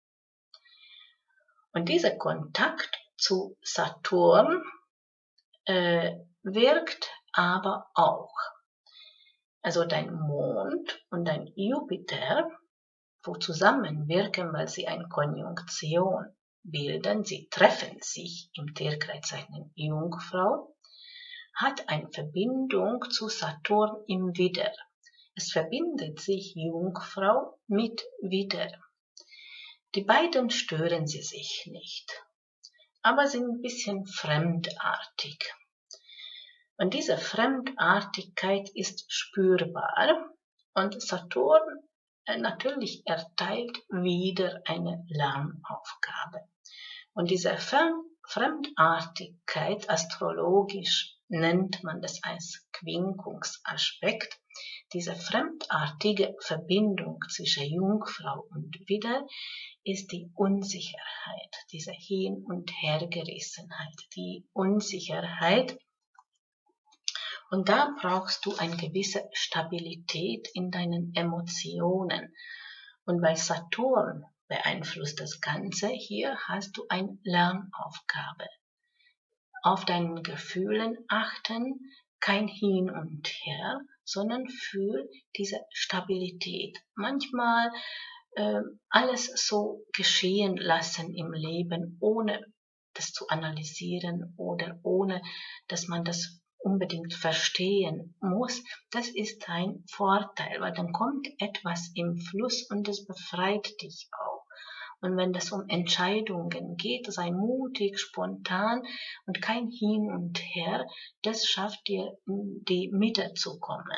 Und dieser Kontakt zu Saturn äh, wirkt aber auch. Also dein Mond und dein Jupiter, wo zusammenwirken, weil sie eine Konjunktion bilden, sie treffen sich im Tierkreiszeichen Jungfrau, hat eine Verbindung zu Saturn im Widder. Es verbindet sich Jungfrau mit Widder. Die beiden stören sie sich nicht, aber sind ein bisschen fremdartig. Und diese Fremdartigkeit ist spürbar und Saturn natürlich erteilt wieder eine Lernaufgabe. Und diese Fremdartigkeit, astrologisch nennt man das als Quinkungsaspekt, diese fremdartige Verbindung zwischen Jungfrau und Widder ist die Unsicherheit, diese Hin- und Hergerissenheit, die Unsicherheit. Und da brauchst du eine gewisse Stabilität in deinen Emotionen. Und weil Saturn beeinflusst das Ganze, hier hast du eine Lernaufgabe. Auf deinen Gefühlen achten, kein Hin und Her, sondern für diese Stabilität. Manchmal äh, alles so geschehen lassen im Leben, ohne das zu analysieren oder ohne, dass man das unbedingt verstehen muss, das ist ein Vorteil, weil dann kommt etwas im Fluss und es befreit dich auch. Und wenn es um Entscheidungen geht, sei mutig, spontan und kein Hin und Her, das schafft dir in die Mitte zu kommen.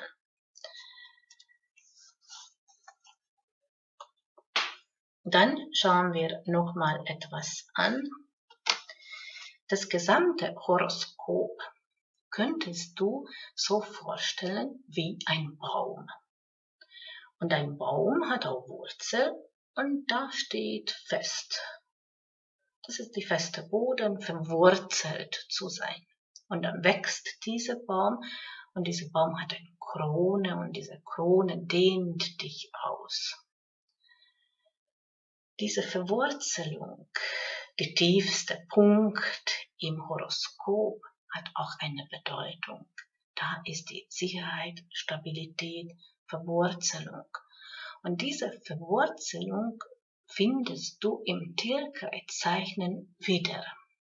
Dann schauen wir nochmal etwas an. Das gesamte Horoskop könntest du so vorstellen wie ein Baum. Und ein Baum hat auch Wurzel und da steht fest. Das ist die feste Boden, verwurzelt zu sein. Und dann wächst dieser Baum und dieser Baum hat eine Krone und diese Krone dehnt dich aus. Diese Verwurzelung, der tiefste Punkt im Horoskop, hat auch eine Bedeutung. Da ist die Sicherheit, Stabilität, Verwurzelung. Und diese Verwurzelung findest du im Tierkreiszeichen Widder.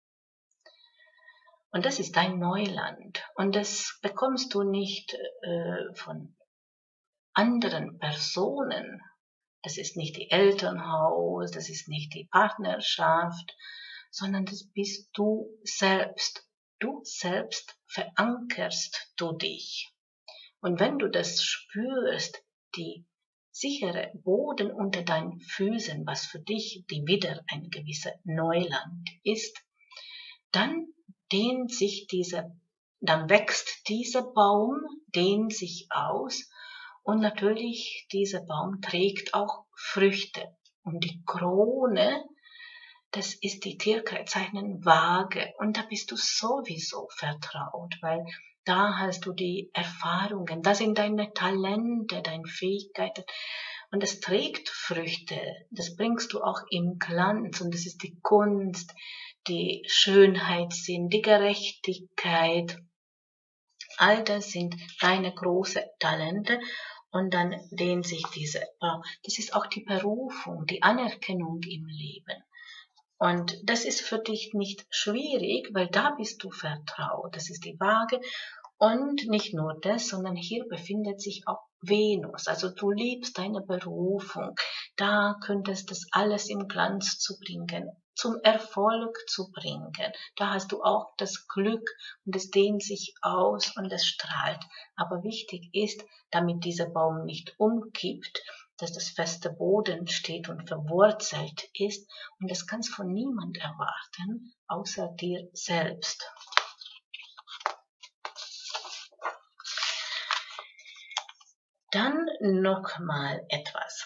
Und das ist dein Neuland. Und das bekommst du nicht äh, von anderen Personen. Das ist nicht die Elternhaus, das ist nicht die Partnerschaft, sondern das bist du selbst. Du selbst verankerst du dich. Und wenn du das spürst, die sichere Boden unter deinen Füßen, was für dich die wieder ein gewisser Neuland ist, dann dehnt sich dieser, dann wächst dieser Baum, dehnt sich aus und natürlich dieser Baum trägt auch Früchte. Und die Krone, das ist die Tierkreiszeichen Waage und da bist du sowieso vertraut, weil da hast du die Erfahrungen, das sind deine Talente, deine Fähigkeiten und es trägt Früchte, das bringst du auch im Glanz und das ist die Kunst, die Schönheitssinn, die Gerechtigkeit, all das sind deine großen Talente und dann dehnt sich diese, das ist auch die Berufung, die Anerkennung im Leben. Und das ist für dich nicht schwierig, weil da bist du vertraut. Das ist die Waage. Und nicht nur das, sondern hier befindet sich auch Venus. Also du liebst deine Berufung. Da könntest das alles im Glanz zu bringen, zum Erfolg zu bringen. Da hast du auch das Glück und es dehnt sich aus und es strahlt. Aber wichtig ist, damit dieser Baum nicht umkippt, dass das feste Boden steht und verwurzelt ist und das kannst von niemand erwarten, außer dir selbst. Dann nochmal etwas.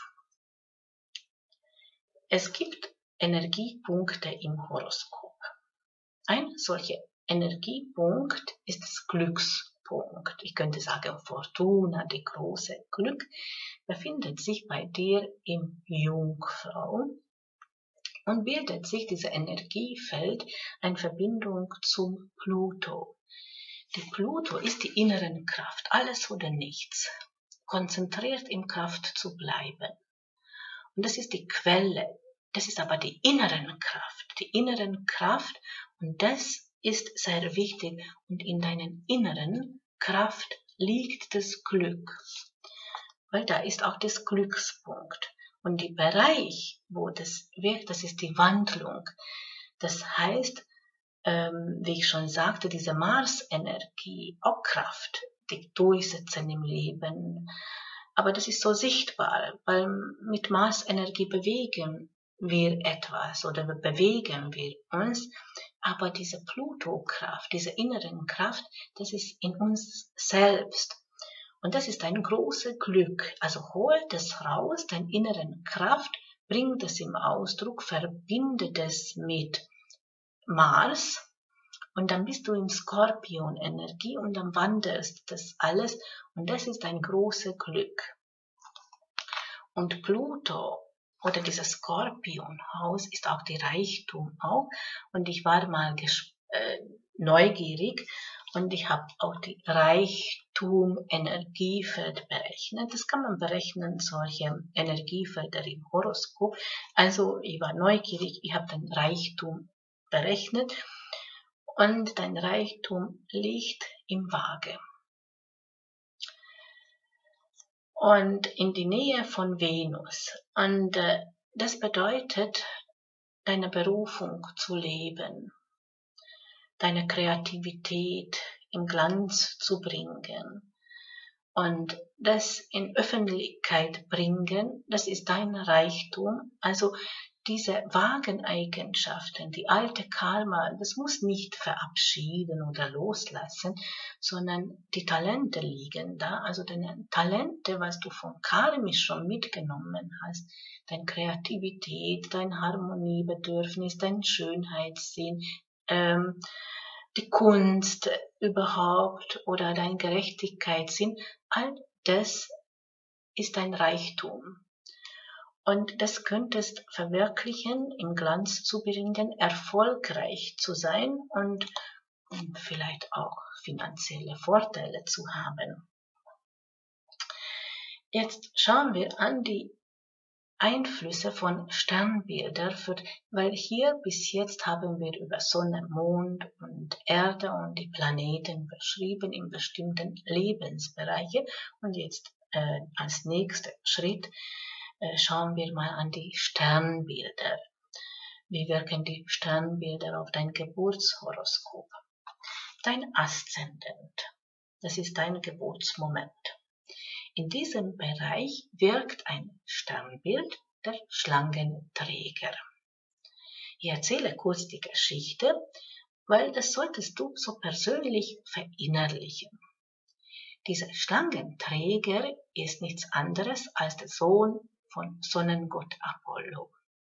Es gibt Energiepunkte im Horoskop. Ein solcher Energiepunkt ist das Glückspunkt. Ich könnte sagen, Fortuna, die große Glück, befindet sich bei dir im Jungfrau und bildet sich dieses Energiefeld eine Verbindung zum Pluto. Die Pluto ist die innere Kraft, alles oder nichts, konzentriert in Kraft zu bleiben. Und das ist die Quelle, das ist aber die innere Kraft, die innere Kraft und das ist sehr wichtig und in deinen inneren Kraft liegt das Glück, weil da ist auch das Glückspunkt und der Bereich, wo das wirkt, das ist die Wandlung. Das heißt, ähm, wie ich schon sagte, diese Mars-Energie, auch Kraft, die durchsetzen im Leben. Aber das ist so sichtbar, weil mit Mars-Energie bewegen wir etwas oder bewegen wir uns. Aber diese Pluto-Kraft, diese inneren Kraft, das ist in uns selbst. Und das ist ein großes Glück. Also hol das raus, deine inneren Kraft, bring das im Ausdruck, verbinde das mit Mars. Und dann bist du in Skorpion-Energie und dann wanderst das alles und das ist ein großes Glück. Und Pluto oder dieses Skorpionhaus ist auch die Reichtum auch und ich war mal äh, neugierig und ich habe auch die Reichtum-Energiefeld berechnet. Das kann man berechnen, solche Energiefelder im Horoskop. Also ich war neugierig, ich habe den Reichtum berechnet. Und dein Reichtum liegt im Waage. Und in die Nähe von Venus. Und äh, das bedeutet, deine Berufung zu leben, deine Kreativität im Glanz zu bringen. Und das in Öffentlichkeit bringen, das ist dein Reichtum. Also diese Wageneigenschaften, die alte Karma, das muss nicht verabschieden oder loslassen, sondern die Talente liegen da, also deine Talente, was du von karmisch schon mitgenommen hast, deine Kreativität, dein Harmoniebedürfnis, dein Schönheitssinn, ähm, die Kunst überhaupt oder dein Gerechtigkeitssinn, all das ist dein Reichtum. Und das könntest verwirklichen, im Glanz zu bringen, erfolgreich zu sein und vielleicht auch finanzielle Vorteile zu haben. Jetzt schauen wir an die Einflüsse von Sternbildern, weil hier bis jetzt haben wir über Sonne, Mond und Erde und die Planeten beschrieben in bestimmten Lebensbereichen und jetzt äh, als nächster Schritt schauen wir mal an die Sternbilder. Wie wirken die Sternbilder auf dein Geburtshoroskop? Dein Aszendent, das ist dein Geburtsmoment. In diesem Bereich wirkt ein Sternbild, der Schlangenträger. Ich erzähle kurz die Geschichte, weil das solltest du so persönlich verinnerlichen. Dieser Schlangenträger ist nichts anderes als der Sohn von Sonnengott Apollo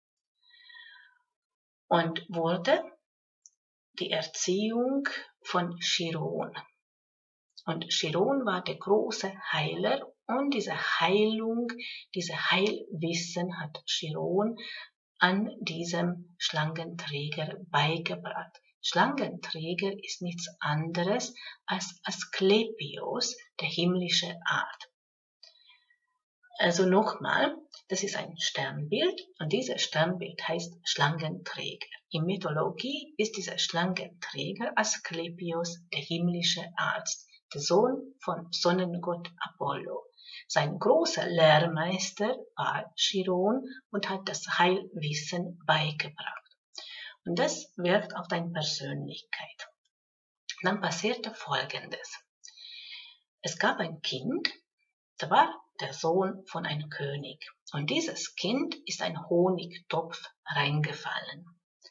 und wurde die Erziehung von Chiron. Und Chiron war der große Heiler und diese Heilung, diese Heilwissen hat Chiron an diesem Schlangenträger beigebracht. Schlangenträger ist nichts anderes als Asklepios, der himmlische Art. Also nochmal, das ist ein Sternbild und dieses Sternbild heißt Schlangenträger. In Mythologie ist dieser Schlangenträger Asklepios, der himmlische Arzt, der Sohn von Sonnengott Apollo. Sein großer Lehrmeister war Chiron und hat das Heilwissen beigebracht. Und das wirkt auf deine Persönlichkeit. Dann passierte Folgendes. Es gab ein Kind, da war der Sohn von einem König. Und dieses Kind ist ein Honigtopf reingefallen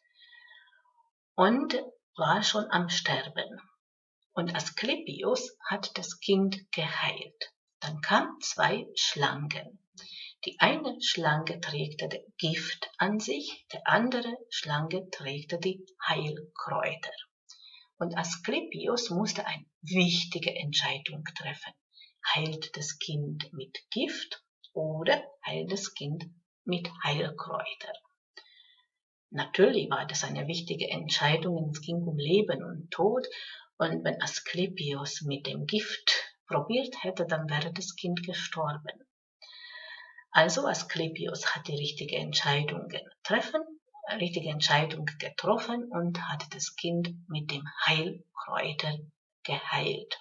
und war schon am Sterben. Und Asklepios hat das Kind geheilt. Dann kamen zwei Schlangen. Die eine Schlange trägt das Gift an sich, die andere Schlange trägt die Heilkräuter. Und Asklepios musste eine wichtige Entscheidung treffen. Heilt das Kind mit Gift oder heilt das Kind mit Heilkräuter? Natürlich war das eine wichtige Entscheidung, es ging um Leben und Tod. Und wenn Asklepios mit dem Gift probiert hätte, dann wäre das Kind gestorben. Also Asklepios hat die richtige Entscheidung treffen, richtige Entscheidung getroffen und hat das Kind mit dem Heilkräuter geheilt.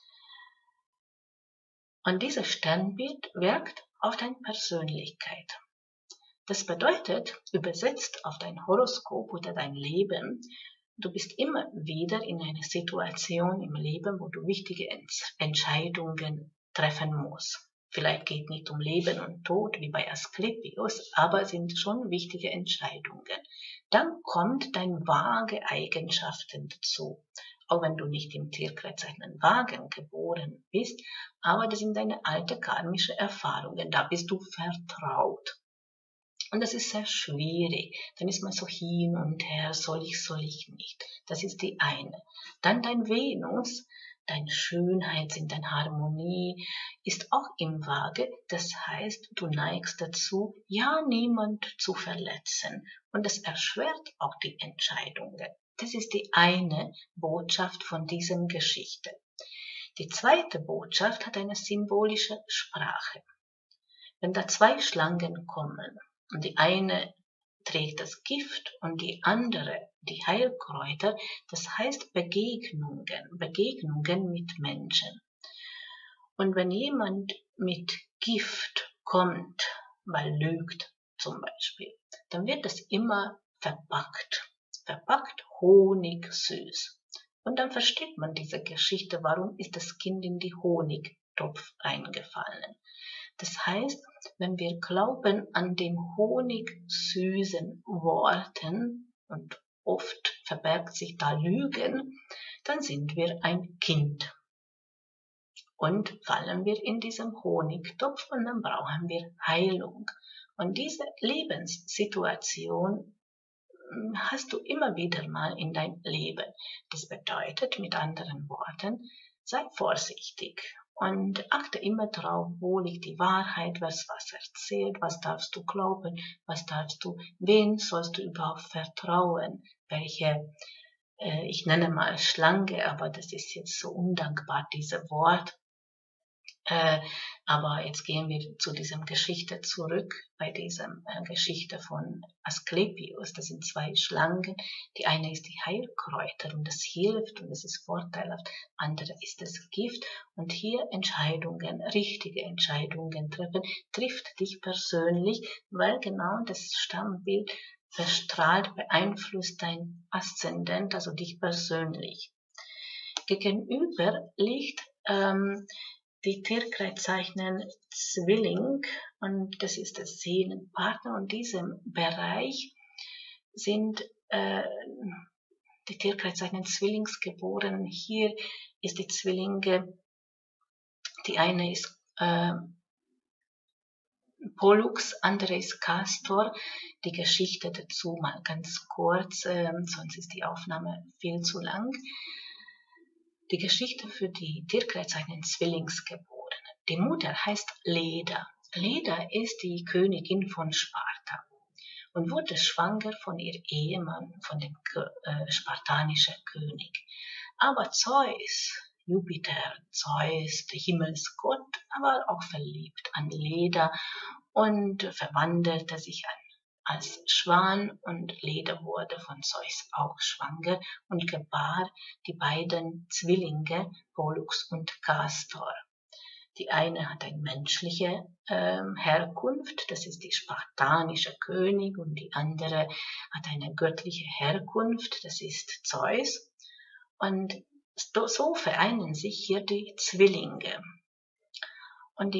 Und dieses Sternbild wirkt auf deine Persönlichkeit. Das bedeutet, übersetzt auf dein Horoskop oder dein Leben, du bist immer wieder in einer Situation im Leben, wo du wichtige Entscheidungen treffen musst. Vielleicht geht es nicht um Leben und Tod wie bei Asklepios, aber es sind schon wichtige Entscheidungen. Dann kommt deine vage Eigenschaften dazu. Auch wenn du nicht im Tierkreiszeichen Wagen geboren bist, aber das sind deine alte karmische Erfahrungen, da bist du vertraut. Und das ist sehr schwierig. Dann ist man so hin und her, soll ich, soll ich nicht. Das ist die eine. Dann dein Venus, deine Schönheit, in deine Harmonie, ist auch im Waage. Das heißt, du neigst dazu, ja niemand zu verletzen. Und das erschwert auch die Entscheidungen. Das ist die eine Botschaft von diesem Geschichte. Die zweite Botschaft hat eine symbolische Sprache. Wenn da zwei Schlangen kommen und die eine trägt das Gift und die andere die Heilkräuter, das heißt Begegnungen, Begegnungen mit Menschen. Und wenn jemand mit Gift kommt, weil lügt zum Beispiel, dann wird das immer verpackt, verpackt honigsüß. Und dann versteht man diese Geschichte, warum ist das Kind in die Honigtopf eingefallen. Das heißt, wenn wir glauben an den honigsüßen Worten und oft verbergt sich da Lügen, dann sind wir ein Kind. Und fallen wir in diesem Honigtopf und dann brauchen wir Heilung. Und diese Lebenssituation hast du immer wieder mal in dein Leben. Das bedeutet mit anderen Worten, sei vorsichtig. Und achte immer drauf, wo liegt die Wahrheit, was was erzählt, was darfst du glauben, was darfst du, wen sollst du überhaupt vertrauen, welche, äh, ich nenne mal Schlange, aber das ist jetzt so undankbar, dieses Wort. Äh, aber jetzt gehen wir zu diesem Geschichte zurück, bei diesem äh, Geschichte von Asklepios. Das sind zwei Schlangen. Die eine ist die Heilkräuter und das hilft und das ist vorteilhaft. Andere ist das Gift. Und hier Entscheidungen, richtige Entscheidungen treffen, trifft dich persönlich, weil genau das Stammbild verstrahlt, beeinflusst dein Aszendent, also dich persönlich. Gegenüber liegt ähm, die Tierkreiszeichen Zwilling und das ist der Seelenpartner und in diesem Bereich sind äh, die Tierkreiszeichen Zwillingsgeborenen. Hier ist die Zwillinge, die eine ist äh, Pollux, andere ist Castor. Die Geschichte dazu mal ganz kurz, äh, sonst ist die Aufnahme viel zu lang. Die Geschichte für die Tierkreiszeichen Zwillingsgeborenen. Die Mutter heißt Leda. Leda ist die Königin von Sparta und wurde schwanger von ihrem Ehemann, von dem äh, spartanischen König. Aber Zeus, Jupiter, Zeus, der Himmelsgott, war auch verliebt an Leda und verwandelte sich an als Schwan und Leda wurde von Zeus auch schwanger und gebar die beiden Zwillinge Pollux und Castor. Die eine hat eine menschliche äh, Herkunft, das ist die spartanische König, und die andere hat eine göttliche Herkunft, das ist Zeus. Und so vereinen sich hier die Zwillinge. Und die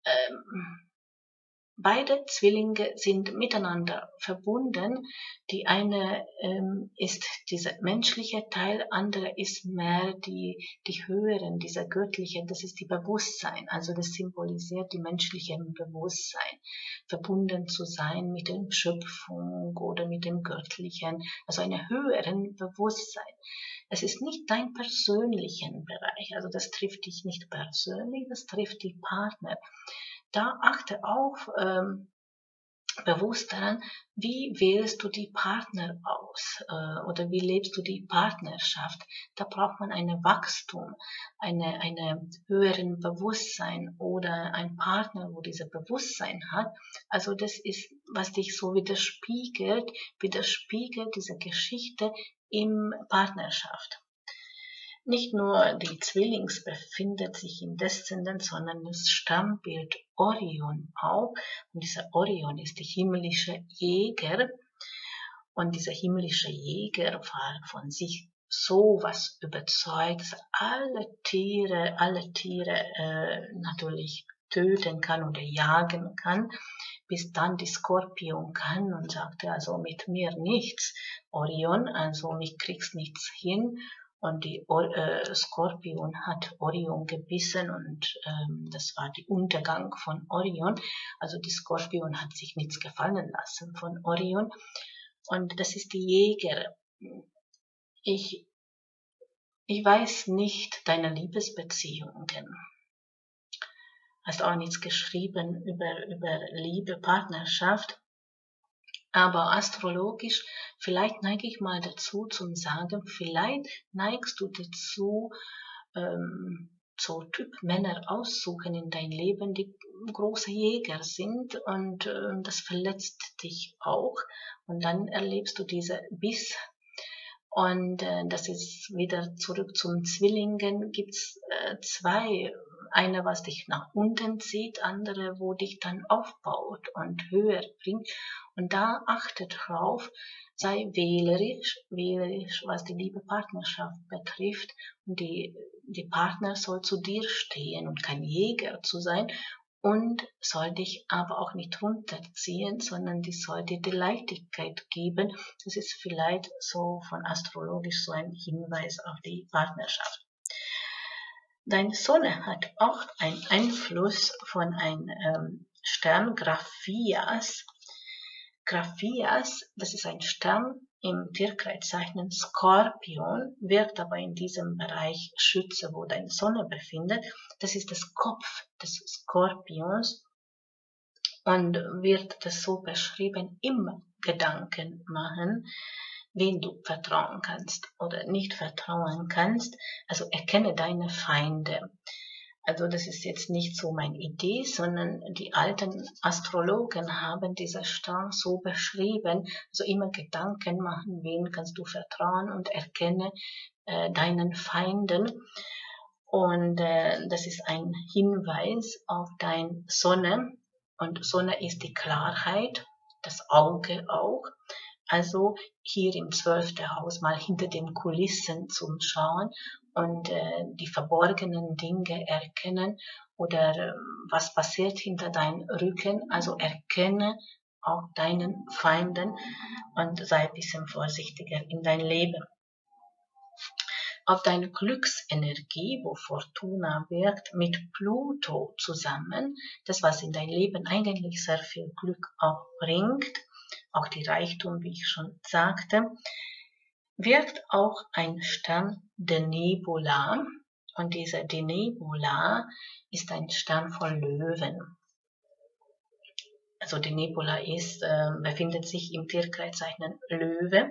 ähm, beide Zwillinge sind miteinander verbunden. Die eine ähm, ist dieser menschliche Teil, andere ist mehr die, die höheren, dieser göttliche, das ist die Bewusstsein. Also das symbolisiert die menschliche Bewusstsein, verbunden zu sein mit der Schöpfung oder mit dem Göttlichen, also einem höheren Bewusstsein. Es ist nicht dein persönlichen Bereich, also das trifft dich nicht persönlich, das trifft die Partner. Da achte auf ähm, bewusst daran, wie wählst du die Partner aus äh, oder wie lebst du die Partnerschaft. Da braucht man ein Wachstum, eine, eine höheren Bewusstsein oder ein Partner, wo dieser Bewusstsein hat. Also das ist, was dich so widerspiegelt, widerspiegelt diese Geschichte im Partnerschaft. Nicht nur die Zwillings befindet sich im Deszendent, sondern das Stammbild Orion auch. Und dieser Orion ist der himmlische Jäger. Und dieser himmlische Jäger war von sich so was überzeugt, dass er alle Tiere, alle Tiere äh, natürlich töten kann oder jagen kann, bis dann die Skorpion kann und sagte, also mit mir nichts, Orion, also mich kriegst nichts hin. Und die äh, Skorpion hat Orion gebissen und ähm, das war der Untergang von Orion. Also die Skorpion hat sich nichts gefallen lassen von Orion. Und das ist die Jäger. Ich, ich weiß nicht deine Liebesbeziehungen. Hast auch nichts geschrieben über, über Liebe, Partnerschaft. Aber astrologisch, vielleicht neige ich mal dazu zum Sagen, vielleicht neigst du dazu, ähm, so Typ Männer aussuchen in dein Leben, die große Jäger sind und äh, das verletzt dich auch. Und dann erlebst du diese Biss. Und äh, das ist wieder zurück zum Zwillingen, gibt's äh, zwei. Eine, was dich nach unten zieht, andere, wo dich dann aufbaut und höher bringt. Und da achte drauf, sei wählerisch, wählerisch, was die liebe Partnerschaft betrifft. Und die, die Partner soll zu dir stehen und kein Jäger zu sein. Und soll dich aber auch nicht runterziehen, sondern die soll dir die Leichtigkeit geben. Das ist vielleicht so von astrologisch so ein Hinweis auf die Partnerschaft. Deine Sonne hat auch einen Einfluss von einem ähm, Stern Graphias. Graphias, das ist ein Stern im Tierkreiszeichen Skorpion, wirkt aber in diesem Bereich Schütze, wo deine Sonne befindet. Das ist das Kopf des Skorpions und wird das so beschrieben, im Gedanken machen, wen du vertrauen kannst oder nicht vertrauen kannst. Also erkenne deine Feinde. Also das ist jetzt nicht so meine Idee, sondern die alten Astrologen haben dieser Stern so beschrieben, also immer Gedanken machen, wen kannst du vertrauen und erkenne äh, deinen Feinden. Und äh, das ist ein Hinweis auf deine Sonne. Und Sonne ist die Klarheit, das Auge auch. Also hier im zwölften Haus mal hinter den Kulissen zum Schauen und äh, die verborgenen Dinge erkennen oder äh, was passiert hinter deinem Rücken. Also erkenne auch deinen Feinden und sei ein bisschen vorsichtiger in dein Leben. Auf deine Glücksenergie, wo Fortuna wirkt, mit Pluto zusammen, das was in dein Leben eigentlich sehr viel Glück auch bringt, auch die Reichtum, wie ich schon sagte, wirkt auch ein Stern der Nebula. Und dieser die Nebula ist ein Stern von Löwen. Also die Nebula ist, äh, befindet sich im Tierkreiszeichen Löwe.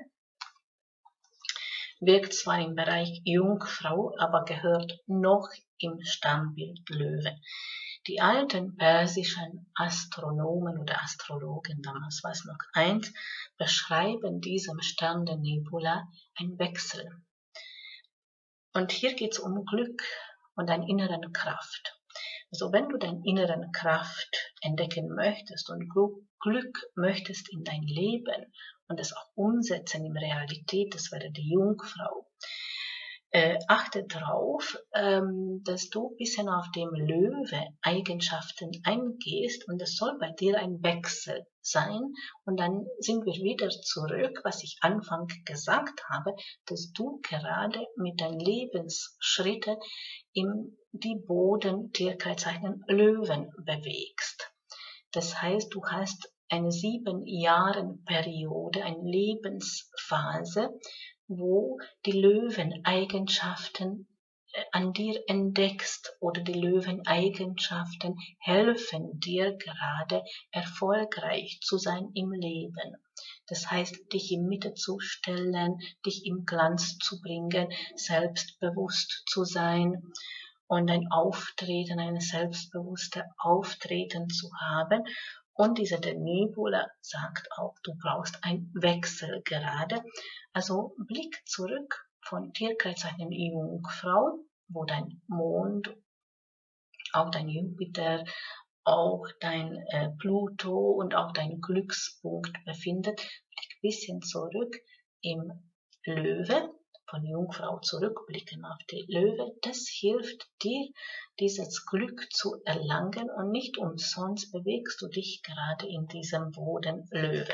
Wirkt zwar im Bereich Jungfrau, aber gehört noch im Stammbild Löwe. Die alten persischen Astronomen oder Astrologen, damals war es noch eins, beschreiben diesem Stern der Nebula einen Wechsel. Und hier geht es um Glück und eine innere Kraft. Also wenn du deine innere Kraft entdecken möchtest und Glück möchtest in dein Leben und das auch umsetzen in Realität, das wäre die Jungfrau. Äh, achte darauf, ähm, dass du ein bisschen auf dem Löwe Eigenschaften eingehst und es soll bei dir ein Wechsel sein und dann sind wir wieder zurück, was ich Anfang gesagt habe, dass du gerade mit deinen Lebensschritten in die Bodentierkreiszeichen Löwen bewegst. Das heißt, du hast eine sieben Jahren Periode, eine Lebensphase, wo die Löweneigenschaften an dir entdeckst oder die Löweneigenschaften helfen dir gerade erfolgreich zu sein im Leben. Das heißt, dich in Mitte zu stellen, dich im Glanz zu bringen, selbstbewusst zu sein und ein Auftreten, ein selbstbewusstes Auftreten zu haben. Und diese der Nebula sagt auch, du brauchst einen Wechsel gerade. Also Blick zurück von Tierkreiszeichen Jungfrau, wo dein Mond, auch dein Jupiter, auch dein äh, Pluto und auch dein Glückspunkt befindet. Blick ein bisschen zurück im Löwe, von Jungfrau zurückblicken auf die Löwe. Das hilft dir, dieses Glück zu erlangen und nicht umsonst bewegst du dich gerade in diesem Boden Löwe.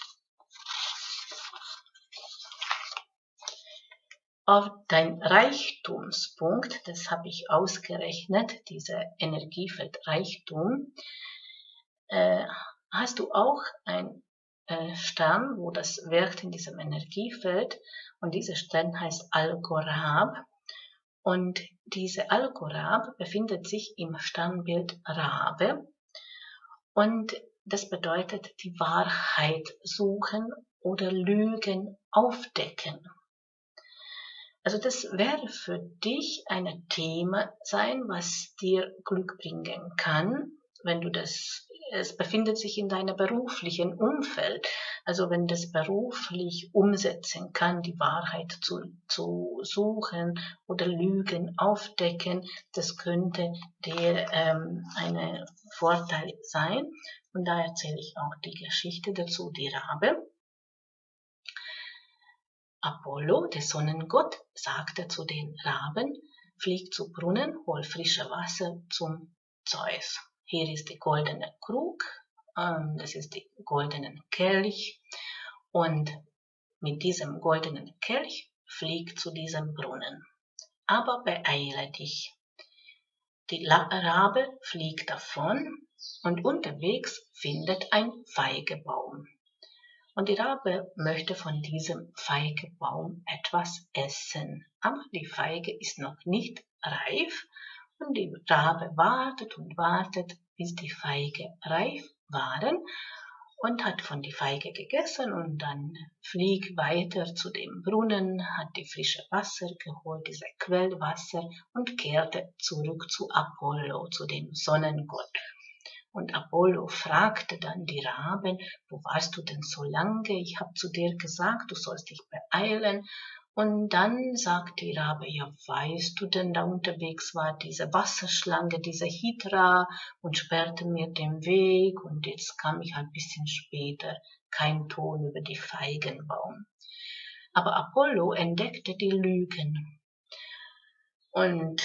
Auf dein Reichtumspunkt, das habe ich ausgerechnet, dieser Energiefeld Reichtum, äh, hast du auch ein äh, Stern, wo das wirkt in diesem Energiefeld und dieser Stern heißt Algorab und diese Algorab befindet sich im Sternbild Rabe und das bedeutet die Wahrheit suchen oder Lügen aufdecken. Also das wäre für dich ein Thema sein, was dir Glück bringen kann, wenn du das, es befindet sich in deinem beruflichen Umfeld. Also wenn das beruflich umsetzen kann, die Wahrheit zu, zu suchen oder Lügen aufdecken, das könnte dir ähm, ein Vorteil sein. Und da erzähle ich auch die Geschichte dazu, die Rabe. Apollo, der Sonnengott, sagte zu den Raben, flieg zu Brunnen, hol frische Wasser zum Zeus. Hier ist der goldene Krug, ähm, das ist der goldene Kelch und mit diesem goldenen Kelch flieg zu diesem Brunnen. Aber beeile dich. Die Rabe fliegt davon und unterwegs findet ein Feigebaum. Und die Rabe möchte von diesem Feigebaum etwas essen. Aber die Feige ist noch nicht reif und die Rabe wartet und wartet, bis die Feige reif waren und hat von die Feige gegessen und dann fliegt weiter zu dem Brunnen, hat die frische Wasser geholt, diese Quellwasser und kehrte zurück zu Apollo, zu dem Sonnengott. Und Apollo fragte dann die Raben, wo warst du denn so lange? Ich habe zu dir gesagt, du sollst dich beeilen. Und dann sagt die Rabe, ja, weißt du denn, da unterwegs war diese Wasserschlange, diese Hydra und sperrte mir den Weg und jetzt kam ich ein bisschen später, kein Ton über die Feigenbaum. Aber Apollo entdeckte die Lügen. Und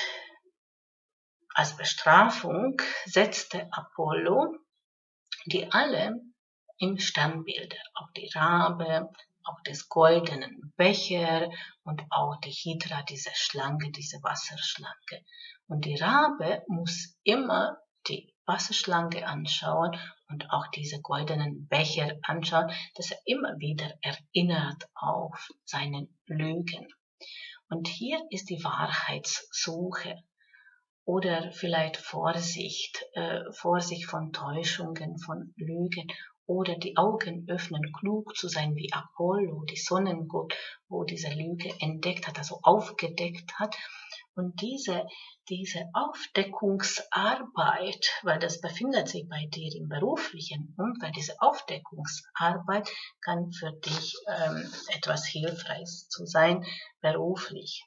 als Bestrafung setzte Apollo die alle im Sternbilder, auch die Rabe, auch des goldenen Becher und auch die Hydra, diese Schlange, diese Wasserschlange. Und die Rabe muss immer die Wasserschlange anschauen und auch diese goldenen Becher anschauen, dass er immer wieder erinnert auf seine Lügen. Und hier ist die Wahrheitssuche. Oder vielleicht Vorsicht, äh, Vorsicht von Täuschungen, von Lügen oder die Augen öffnen, klug zu sein wie Apollo, die Sonnengott, wo diese Lüge entdeckt hat, also aufgedeckt hat. Und diese, diese Aufdeckungsarbeit, weil das befindet sich bei dir im beruflichen Umfeld, diese Aufdeckungsarbeit kann für dich ähm, etwas hilfreich zu sein, beruflich.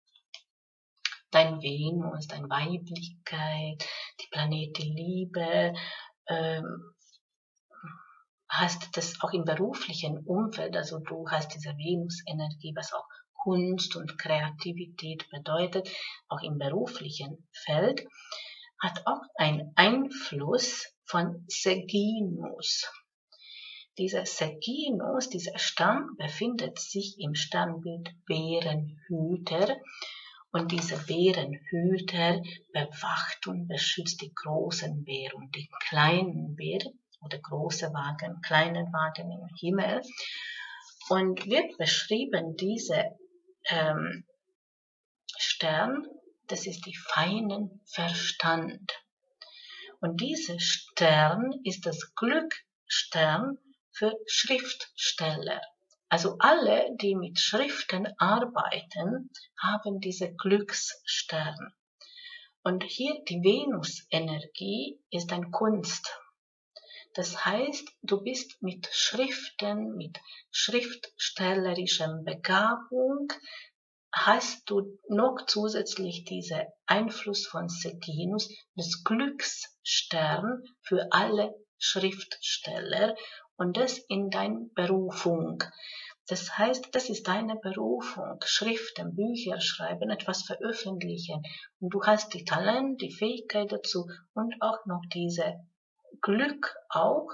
Dein Venus, deine Weiblichkeit, die Planet Liebe, ähm, hast das auch im beruflichen Umfeld, also du hast diese Venus-Energie, was auch Kunst und Kreativität bedeutet, auch im beruflichen Feld, hat auch einen Einfluss von Seginus. Dieser Seginus, dieser Stamm, befindet sich im Sternbild Bärenhüter, und dieser Bärenhüter bewacht und beschützt die großen Bären und die kleinen Bären oder große Wagen, kleine Wagen im Himmel. Und wird beschrieben, dieser ähm, Stern, das ist die feinen Verstand. Und dieser Stern ist das Glücksstern für Schriftsteller. Also alle, die mit Schriften arbeiten, haben diese Glücksstern. Und hier die Venus-Energie ist eine Kunst. Das heißt, du bist mit Schriften, mit schriftstellerischem Begabung, hast du noch zusätzlich diesen Einfluss von Seginus, des Glücksstern für alle Schriftsteller, und das in deiner Berufung. Das heißt, das ist deine Berufung, Schriften, Bücher schreiben, etwas veröffentlichen. Und du hast die Talent, die Fähigkeit dazu und auch noch diese Glück auch,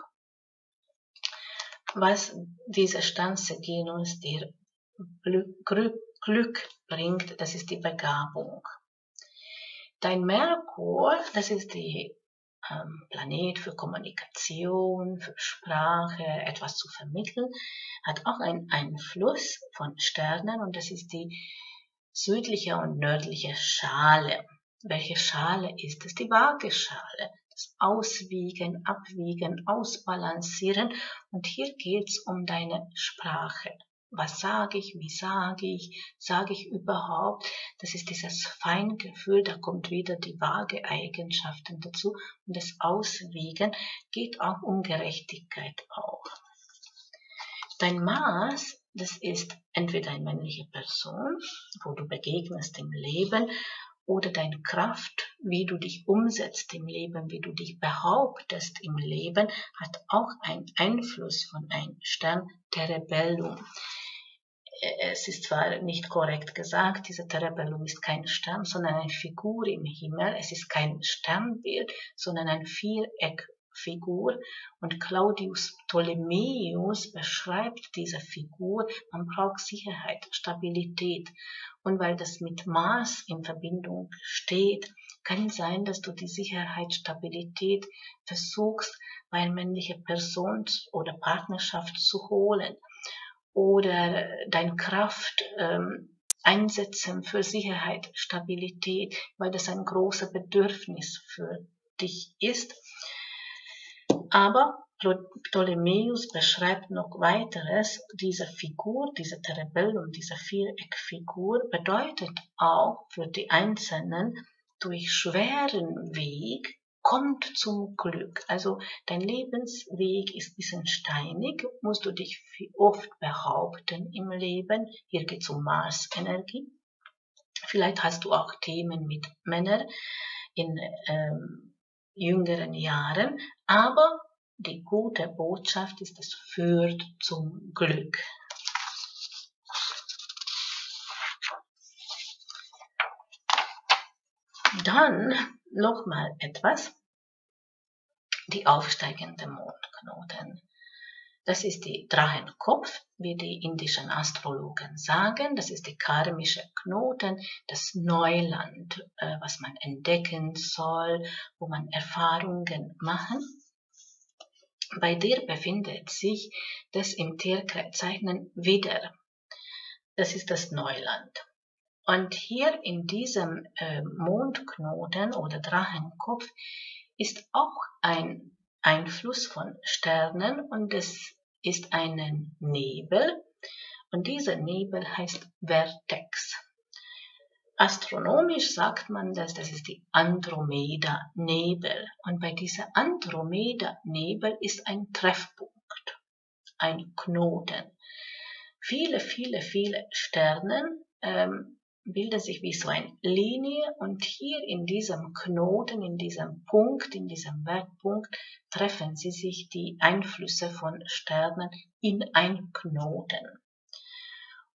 was dieser Stern Seginus dir Glück, Glück, Glück bringt, das ist die Begabung. Dein Merkur, das ist die ähm, Planet für Kommunikation, für Sprache, etwas zu vermitteln, hat auch einen Einfluss von Sternen, und das ist die südliche und nördliche Schale. Welche Schale ist es? Die Waageschale. Das Auswiegen, Abwiegen, Ausbalancieren, und hier geht es um deine Sprache. Was sage ich, wie sage ich, sage ich überhaupt? Das ist dieses Feingefühl, da kommt wieder die Waage-Eigenschaften dazu. Und das Auswiegen geht auch um Gerechtigkeit auch. Dein Mars, das ist entweder eine männliche Person, wo du begegnest im Leben, oder deine Kraft, wie du dich umsetzt im Leben, wie du dich behauptest im Leben, hat auch einen Einfluss von einem Stern Terebellum. Es ist zwar nicht korrekt gesagt, dieser Terebellum ist kein Stern, sondern eine Figur im Himmel. Es ist kein Sternbild, sondern eine Viereckfigur. Und Claudius Ptolemäus beschreibt diese Figur, man braucht Sicherheit, Stabilität. Und weil das mit Mars in Verbindung steht, kann es sein, dass du die Sicherheit, Stabilität versuchst, bei einer männlichen Person oder Partnerschaft zu holen. Oder deine Kraft ähm, einsetzen für Sicherheit, Stabilität, weil das ein großes Bedürfnis für dich ist. Aber Ptolemäus beschreibt noch weiteres, diese Figur, diese Terebellum, diese Viereckfigur bedeutet auch für die Einzelnen, durch schweren Weg kommt zum Glück. Also dein Lebensweg ist ein bisschen steinig, musst du dich oft behaupten im Leben. Hier geht es um Mars-Energie. Vielleicht hast du auch Themen mit Männern in ähm, jüngeren Jahren, aber die gute Botschaft ist, es führt zum Glück. Dann nochmal etwas, die aufsteigende Mondknoten. Das ist die Drachenkopf, wie die indischen Astrologen sagen. Das ist die karmische Knoten, das Neuland, äh, was man entdecken soll, wo man Erfahrungen machen. Bei dir befindet sich das im Tierkreiszeichen Widder. Das ist das Neuland. Und hier in diesem äh, Mondknoten oder Drachenkopf ist auch ein Einfluss von Sternen, und es ist ein Nebel, und dieser Nebel heißt Vertex. Astronomisch sagt man, dass das ist die Andromeda-Nebel, und bei dieser Andromeda-Nebel ist ein Treffpunkt, ein Knoten. Viele, viele, viele Sterne ähm, bilden sich wie so eine Linie, und hier in diesem Knoten, in diesem Punkt, in diesem Wertpunkt treffen sie sich die Einflüsse von Sternen in ein Knoten.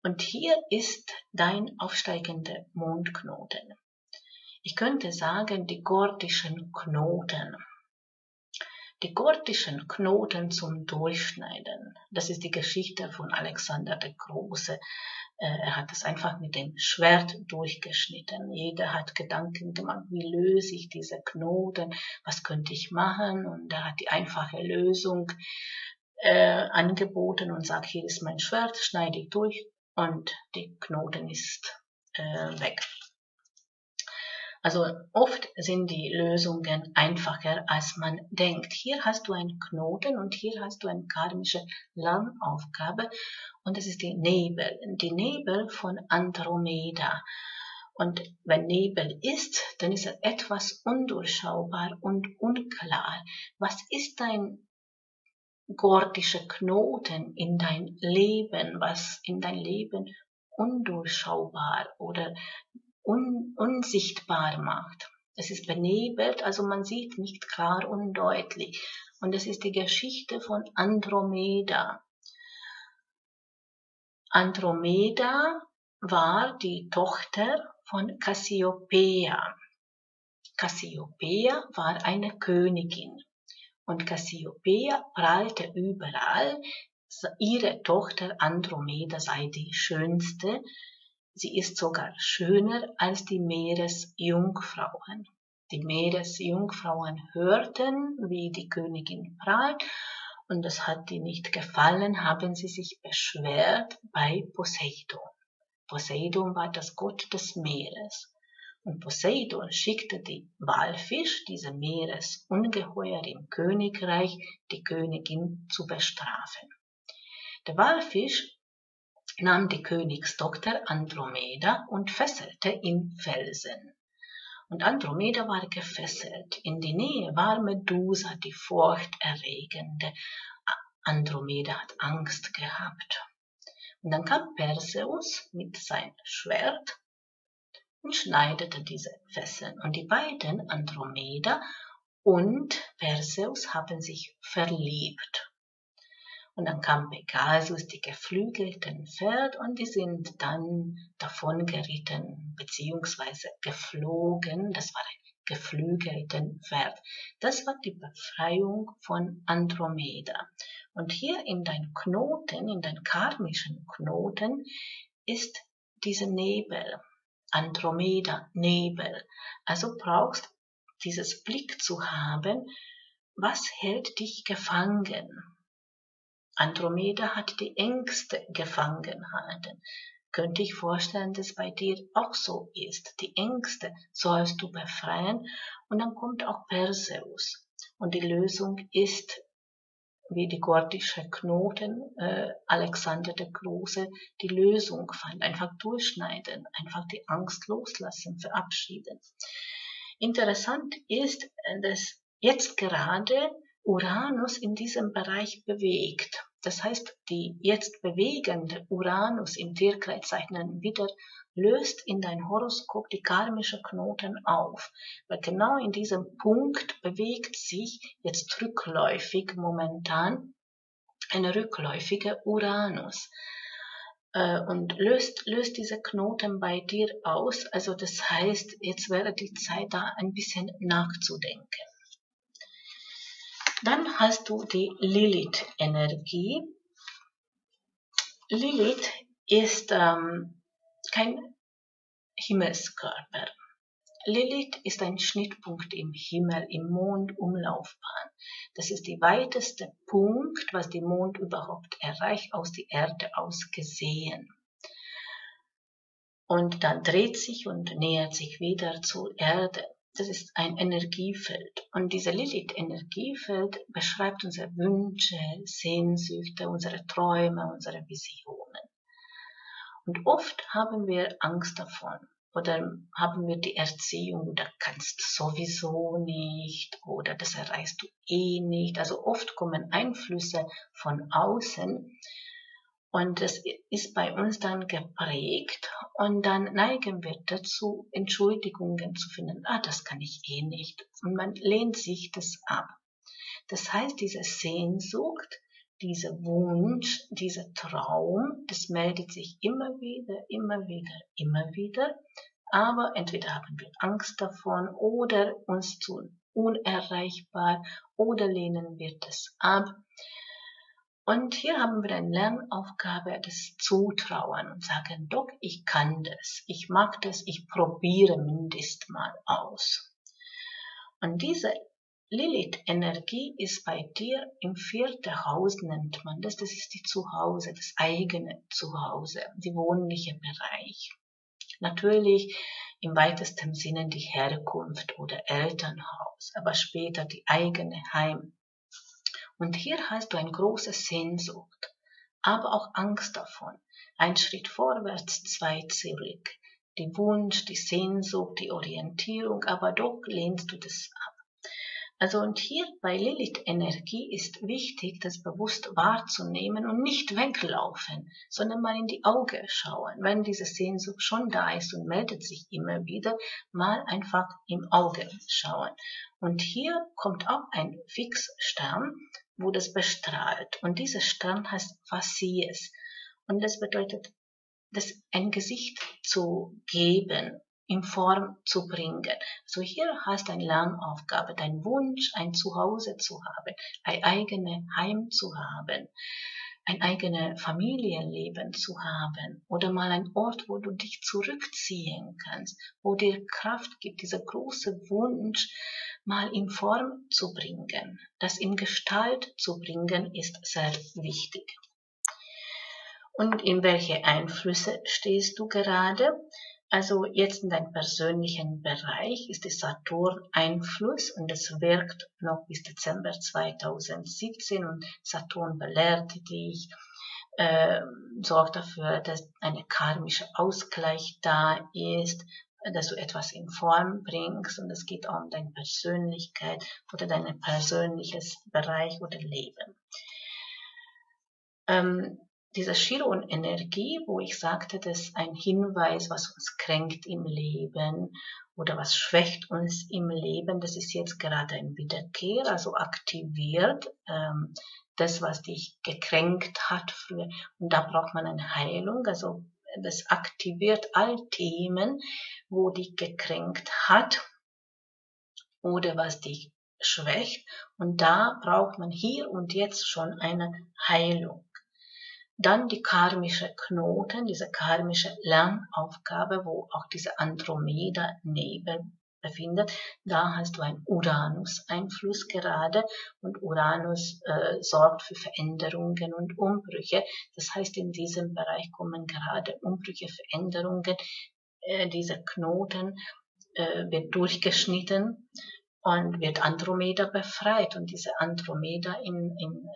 Und hier ist dein aufsteigender Mondknoten. Ich könnte sagen, die gordischen Knoten. Die gordischen Knoten zum Durchschneiden. Das ist die Geschichte von Alexander der Große. Er hat es einfach mit dem Schwert durchgeschnitten. Jeder hat Gedanken gemacht, wie löse ich diese Knoten, was könnte ich machen? Und er hat die einfache Lösung äh, angeboten und sagt, hier ist mein Schwert, schneide ich durch und die Knoten ist äh, weg. Also oft sind die Lösungen einfacher, als man denkt. Hier hast du einen Knoten und hier hast du eine karmische Lernaufgabe und das ist die Nebel, die Nebel von Andromeda. Und wenn Nebel ist, dann ist er etwas undurchschaubar und unklar. Was ist dein gordischer Knoten in dein Leben, was in dein Leben undurchschaubar oder Un, unsichtbar macht. Es ist benebelt, also man sieht nicht klar und deutlich. Und es ist die Geschichte von Andromeda. Andromeda war die Tochter von Cassiopeia. Cassiopeia war eine Königin. Und Cassiopeia prahlte überall, ihre Tochter Andromeda sei die schönste. Sie ist sogar schöner als die Meeresjungfrauen. Die Meeresjungfrauen hörten, wie die Königin prahlt, und das hat ihnen nicht gefallen, haben sie sich beschwert bei Poseidon. Poseidon war das Gott des Meeres. Und Poseidon schickte die Walfisch, diese Meeresungeheuer im Königreich, die Königin zu bestrafen. Der Walfisch nahm die Königstochter Andromeda und fesselte in Felsen. Und Andromeda war gefesselt. In die Nähe war Medusa, die furchterregende. Andromeda hat Angst gehabt. Und dann kam Perseus mit seinem Schwert und schneidete diese Fesseln. Und die beiden, Andromeda und Perseus, haben sich verliebt. Und dann kam Pegasus, die geflügelten Pferd, und die sind dann davon geritten, beziehungsweise geflogen. Das war ein geflügelten Pferd. Das war die Befreiung von Andromeda. Und hier in deinem Knoten, in deinem karmischen Knoten, ist dieser Nebel, Andromeda, Nebel. Also brauchst dieses Blick zu haben, was hält dich gefangen? Andromeda hat die Ängste gefangen gehalten. Könnte ich vorstellen, dass bei dir auch so ist. Die Ängste sollst du befreien und dann kommt auch Perseus. Und die Lösung ist, wie die gordische Knoten, äh, Alexander der Große, die Lösung fand. Einfach durchschneiden, einfach die Angst loslassen, verabschieden. Interessant ist, dass jetzt gerade Uranus in diesem Bereich bewegt. Das heißt, die jetzt bewegende Uranus im Tierkreiszeichen wieder löst in dein Horoskop die karmische Knoten auf. Weil genau in diesem Punkt bewegt sich jetzt rückläufig momentan eine rückläufige Uranus äh, und löst, löst diese Knoten bei dir aus. Also das heißt, jetzt wäre die Zeit da ein bisschen nachzudenken. Dann hast du die Lilith-Energie. Lilith ist ähm, kein Himmelskörper. Lilith ist ein Schnittpunkt im Himmel, im Mondumlaufbahn. Das ist der weiteste Punkt, was die Mond überhaupt erreicht, aus der Erde aus gesehen. Und dann dreht sich und nähert sich wieder zur Erde. Das ist ein Energiefeld. Und dieser Lilith-Energiefeld beschreibt unsere Wünsche, Sehnsüchte, unsere Träume, unsere Visionen. Und oft haben wir Angst davon. Oder haben wir die Erziehung, du kannst sowieso nicht oder das erreichst du eh nicht. Also oft kommen Einflüsse von außen und das ist bei uns dann geprägt und dann neigen wir dazu, Entschuldigungen zu finden. Ah, das kann ich eh nicht. Und man lehnt sich das ab. Das heißt, diese Sehnsucht dieser Wunsch, dieser Traum, das meldet sich immer wieder, immer wieder, immer wieder. Aber entweder haben wir Angst davon oder uns zu unerreichbar oder lehnen wir das ab. Und hier haben wir eine Lernaufgabe, das Zutrauen und sagen, doch, ich kann das, ich mag das, ich probiere mindestens mal aus. Und diese Lilith-Energie ist bei dir im vierten Haus, nennt man das, das ist die Zuhause, das eigene Zuhause, die wohnliche Bereich. Natürlich im weitesten Sinne die Herkunft oder Elternhaus, aber später die eigene Heim. Und hier hast du eine große Sehnsucht, aber auch Angst davon. Ein Schritt vorwärts, zwei zurück. Die Wunsch, die Sehnsucht, die Orientierung, aber doch lehnst du das ab. Also und hier bei Lilith-Energie ist wichtig, das bewusst wahrzunehmen und nicht weglaufen, sondern mal in die Augen schauen. Wenn diese Sehnsucht schon da ist und meldet sich immer wieder, mal einfach im Auge schauen. Und hier kommt auch ein Fixstern, wo das bestrahlt. Und dieser Stern heißt Facies. Und das bedeutet, das ein Gesicht zu geben, in Form zu bringen. So hier hast du eine Lernaufgabe, dein Wunsch, ein Zuhause zu haben, ein eigenes Heim zu haben, ein eigenes Familienleben zu haben oder mal ein Ort, wo du dich zurückziehen kannst, wo dir Kraft gibt, dieser große Wunsch mal in Form zu bringen. Das in Gestalt zu bringen ist sehr wichtig. Und in welche Einflüsse stehst du gerade? Also jetzt in deinem persönlichen Bereich ist der Saturn-Einfluss und es wirkt noch bis Dezember zweitausendsiebzehn und Saturn belehrt dich, äh, sorgt dafür, dass ein karmischer Ausgleich da ist, dass du etwas in Form bringst und es geht auch um deine Persönlichkeit oder dein persönliches Bereich oder Leben. Ähm, Diese Chiron-Energie, wo ich sagte, das ist ein Hinweis, was uns kränkt im Leben oder was schwächt uns im Leben, das ist jetzt gerade ein Wiederkehr, also aktiviert ähm, das, was dich gekränkt hat früher. Und da braucht man eine Heilung, also das aktiviert all Themen, wo dich gekränkt hat oder was dich schwächt. Und da braucht man hier und jetzt schon eine Heilung. Dann die karmische Knoten, diese karmische Lernaufgabe, wo auch diese Andromeda-Nebel befindet. Da hast du einen Uranus-Einfluss gerade und Uranus äh, sorgt für Veränderungen und Umbrüche. Das heißt, in diesem Bereich kommen gerade Umbrüche, Veränderungen. Äh, dieser Knoten äh, wird durchgeschnitten und wird Andromeda befreit. Und diese Andromeda in, in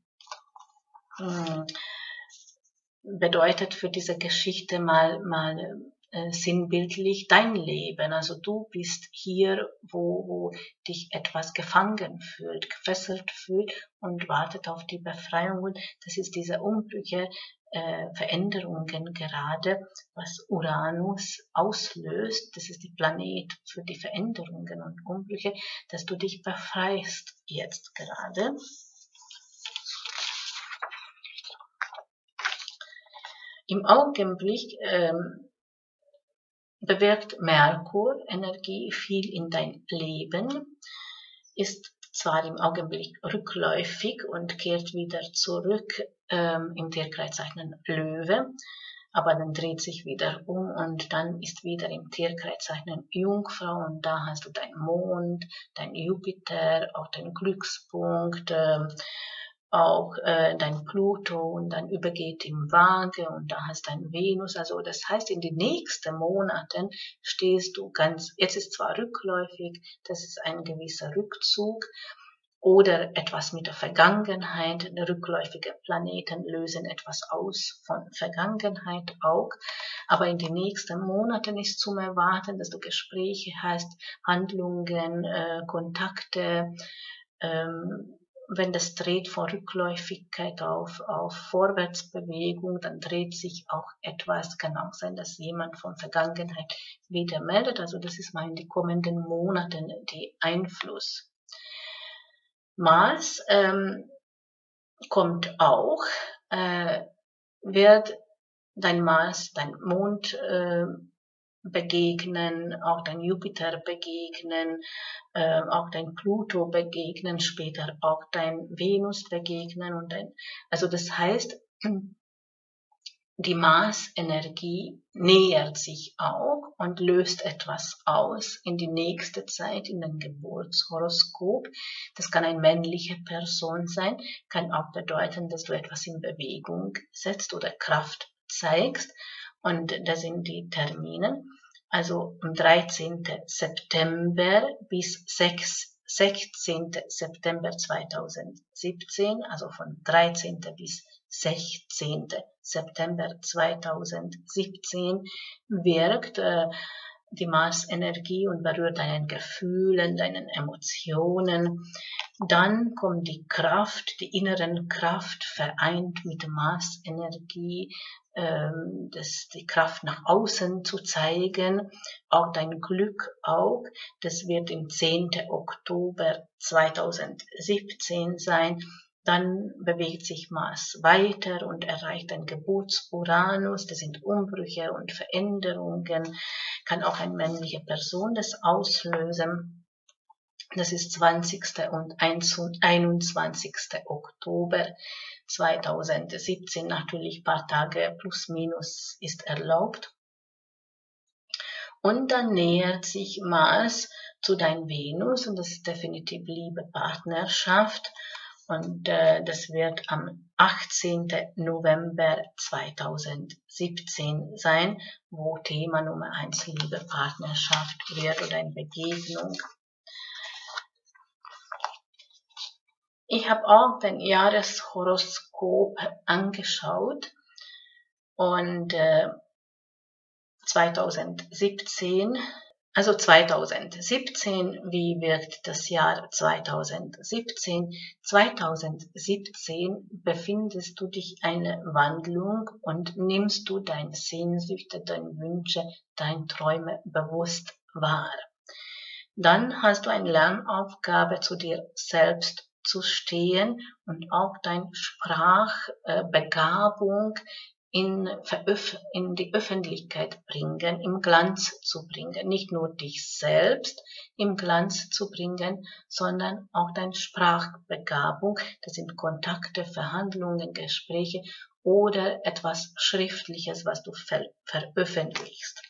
ähm, bedeutet für diese Geschichte mal, mal äh, sinnbildlich dein Leben. Also du bist hier, wo, wo dich etwas gefangen fühlt, gefesselt fühlt und wartet auf die Befreiung. Und das ist diese Umbrüche, äh, Veränderungen gerade, was Uranus auslöst. Das ist die Planet für die Veränderungen und Umbrüche, dass du dich befreist jetzt gerade. Im Augenblick ähm, bewirkt Merkur-Energie viel in dein Leben, ist zwar im Augenblick rückläufig und kehrt wieder zurück ähm, im Tierkreiszeichen Löwe, aber dann dreht sich wieder um und dann ist wieder im Tierkreiszeichen Jungfrau und da hast du deinen Mond, dein Jupiter, auch deinen Glückspunkt, äh, auch äh, dein Pluto und dann übergeht im Waage und da hast dein Venus. Also das heißt, in den nächsten Monaten stehst du ganz, jetzt ist zwar rückläufig, das ist ein gewisser Rückzug oder etwas mit der Vergangenheit. Rückläufige Planeten lösen etwas aus von Vergangenheit auch. Aber in den nächsten Monaten ist zum Erwarten, dass du Gespräche hast, Handlungen, äh, Kontakte, ähm, wenn das dreht von Rückläufigkeit auf, auf Vorwärtsbewegung, dann dreht sich auch etwas, kann auch sein, dass jemand von Vergangenheit wieder meldet. Also das ist mal in die kommenden Monaten die Einfluss. Mars ähm, kommt auch, äh, wird dein Mars, dein Mond äh, begegnen, auch dein Jupiter begegnen, äh, auch dein Pluto begegnen, später auch dein Venus begegnen und dein, also das heißt, die Marsenergie nähert sich auch und löst etwas aus in die nächste Zeit in dein Geburtshoroskop. Das kann eine männliche Person sein, kann auch bedeuten, dass du etwas in Bewegung setzt oder Kraft zeigst. Und das sind die Termine. Also am dreizehnten September bis sechzehnten September zweitausendsiebzehn, also von dreizehnten bis sechzehnten September zweitausendsiebzehn wirkt äh, die Marsenergie und berührt deinen Gefühlen, deinen Emotionen. Dann kommt die Kraft, die inneren Kraft vereint mit der Marsenergie, ähm, das, die Kraft nach außen zu zeigen, auch dein Glück auch. Das wird im zehnten Oktober zweitausendsiebzehn sein. Dann bewegt sich Mars weiter und erreicht ein Geburtsuranus. Das sind Umbrüche und Veränderungen. Kann auch eine männliche Person das auslösen. Das ist zwanzigsten und einundzwanzigsten Oktober zweitausendsiebzehn. Natürlich ein paar Tage plus minus ist erlaubt. Und dann nähert sich Mars zu deinem Venus und das ist definitiv Liebe, Partnerschaft. Und äh, das wird am achtzehnten November zweitausendsiebzehn sein, wo Thema Nummer eins Liebe, Partnerschaft wird oder eine Begegnung. Ich habe auch den Jahreshoroskop angeschaut und äh, zweitausendsiebzehn, also zweitausendsiebzehn, wie wirkt das Jahr zweitausendsiebzehn? zweitausendsiebzehn befindest du dich eine Wandlung und nimmst du deine Sehnsüchte, deine Wünsche, deine Träume bewusst wahr. Dann hast du eine Lernaufgabe, zu dir selbst zu stehen und auch deine Sprachbegabung in, in die Öffentlichkeit bringen, im Glanz zu bringen. Nicht nur dich selbst im Glanz zu bringen, sondern auch deine Sprachbegabung. Das sind Kontakte, Verhandlungen, Gespräche oder etwas Schriftliches, was du ver veröffentlichst.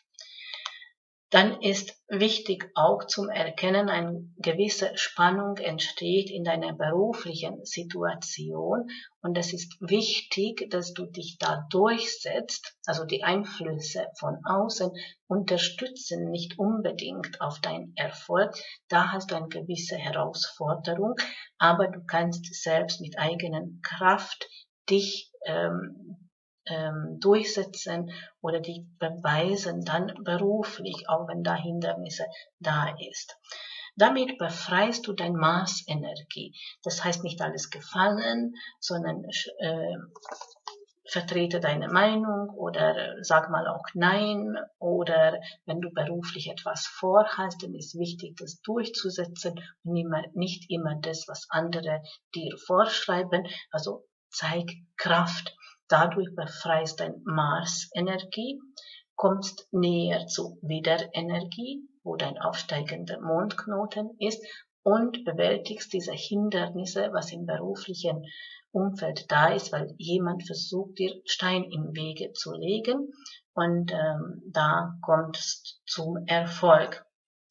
Dann ist wichtig auch zum Erkennen, eine gewisse Spannung entsteht in deiner beruflichen Situation und es ist wichtig, dass du dich da durchsetzt, also die Einflüsse von außen unterstützen nicht unbedingt auf deinen Erfolg, da hast du eine gewisse Herausforderung, aber du kannst selbst mit eigener Kraft dich ähm, Ähm, durchsetzen oder die beweisen dann beruflich, auch wenn da Hindernisse da ist. Damit befreist du deine Marsenergie. Das heißt nicht alles gefallen, sondern äh, vertrete deine Meinung oder sag mal auch Nein oder wenn du beruflich etwas vorhast, dann ist wichtig, das durchzusetzen und nicht immer das, was andere dir vorschreiben. Also zeig Kraft. Dadurch befreist dein Mars-Energie, kommst näher zu Widder-Energie, wo dein aufsteigender Mondknoten ist und bewältigst diese Hindernisse, was im beruflichen Umfeld da ist, weil jemand versucht, dir Stein im Wege zu legen und ähm, da kommt es zum Erfolg.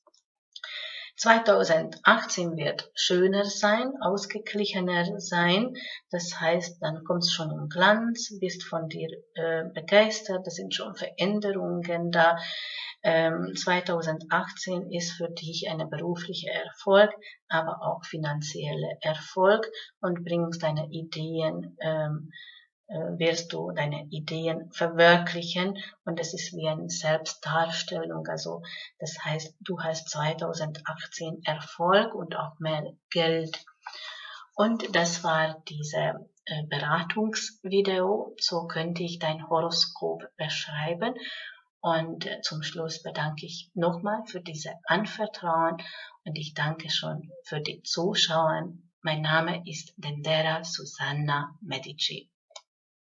zweitausendachtzehn wird schöner sein, ausgeglichener sein, das heißt, dann kommst schon im Glanz, bist von dir äh, begeistert, da sind schon Veränderungen da. Ähm, zweitausendachtzehn ist für dich ein beruflicher Erfolg, aber auch finanzieller Erfolg und bringst deine Ideen ähm, wirst du deine Ideen verwirklichen und es ist wie eine Selbstdarstellung, also das heißt, du hast zweitausendachtzehn Erfolg und auch mehr Geld. Und das war diese äh, Beratungsvideo, so könnte ich dein Horoskop beschreiben und äh, zum Schluss bedanke ich nochmal für diese Anvertrauen und ich danke schon für die Zuschauer. Mein Name ist Dendera Susanna Medici.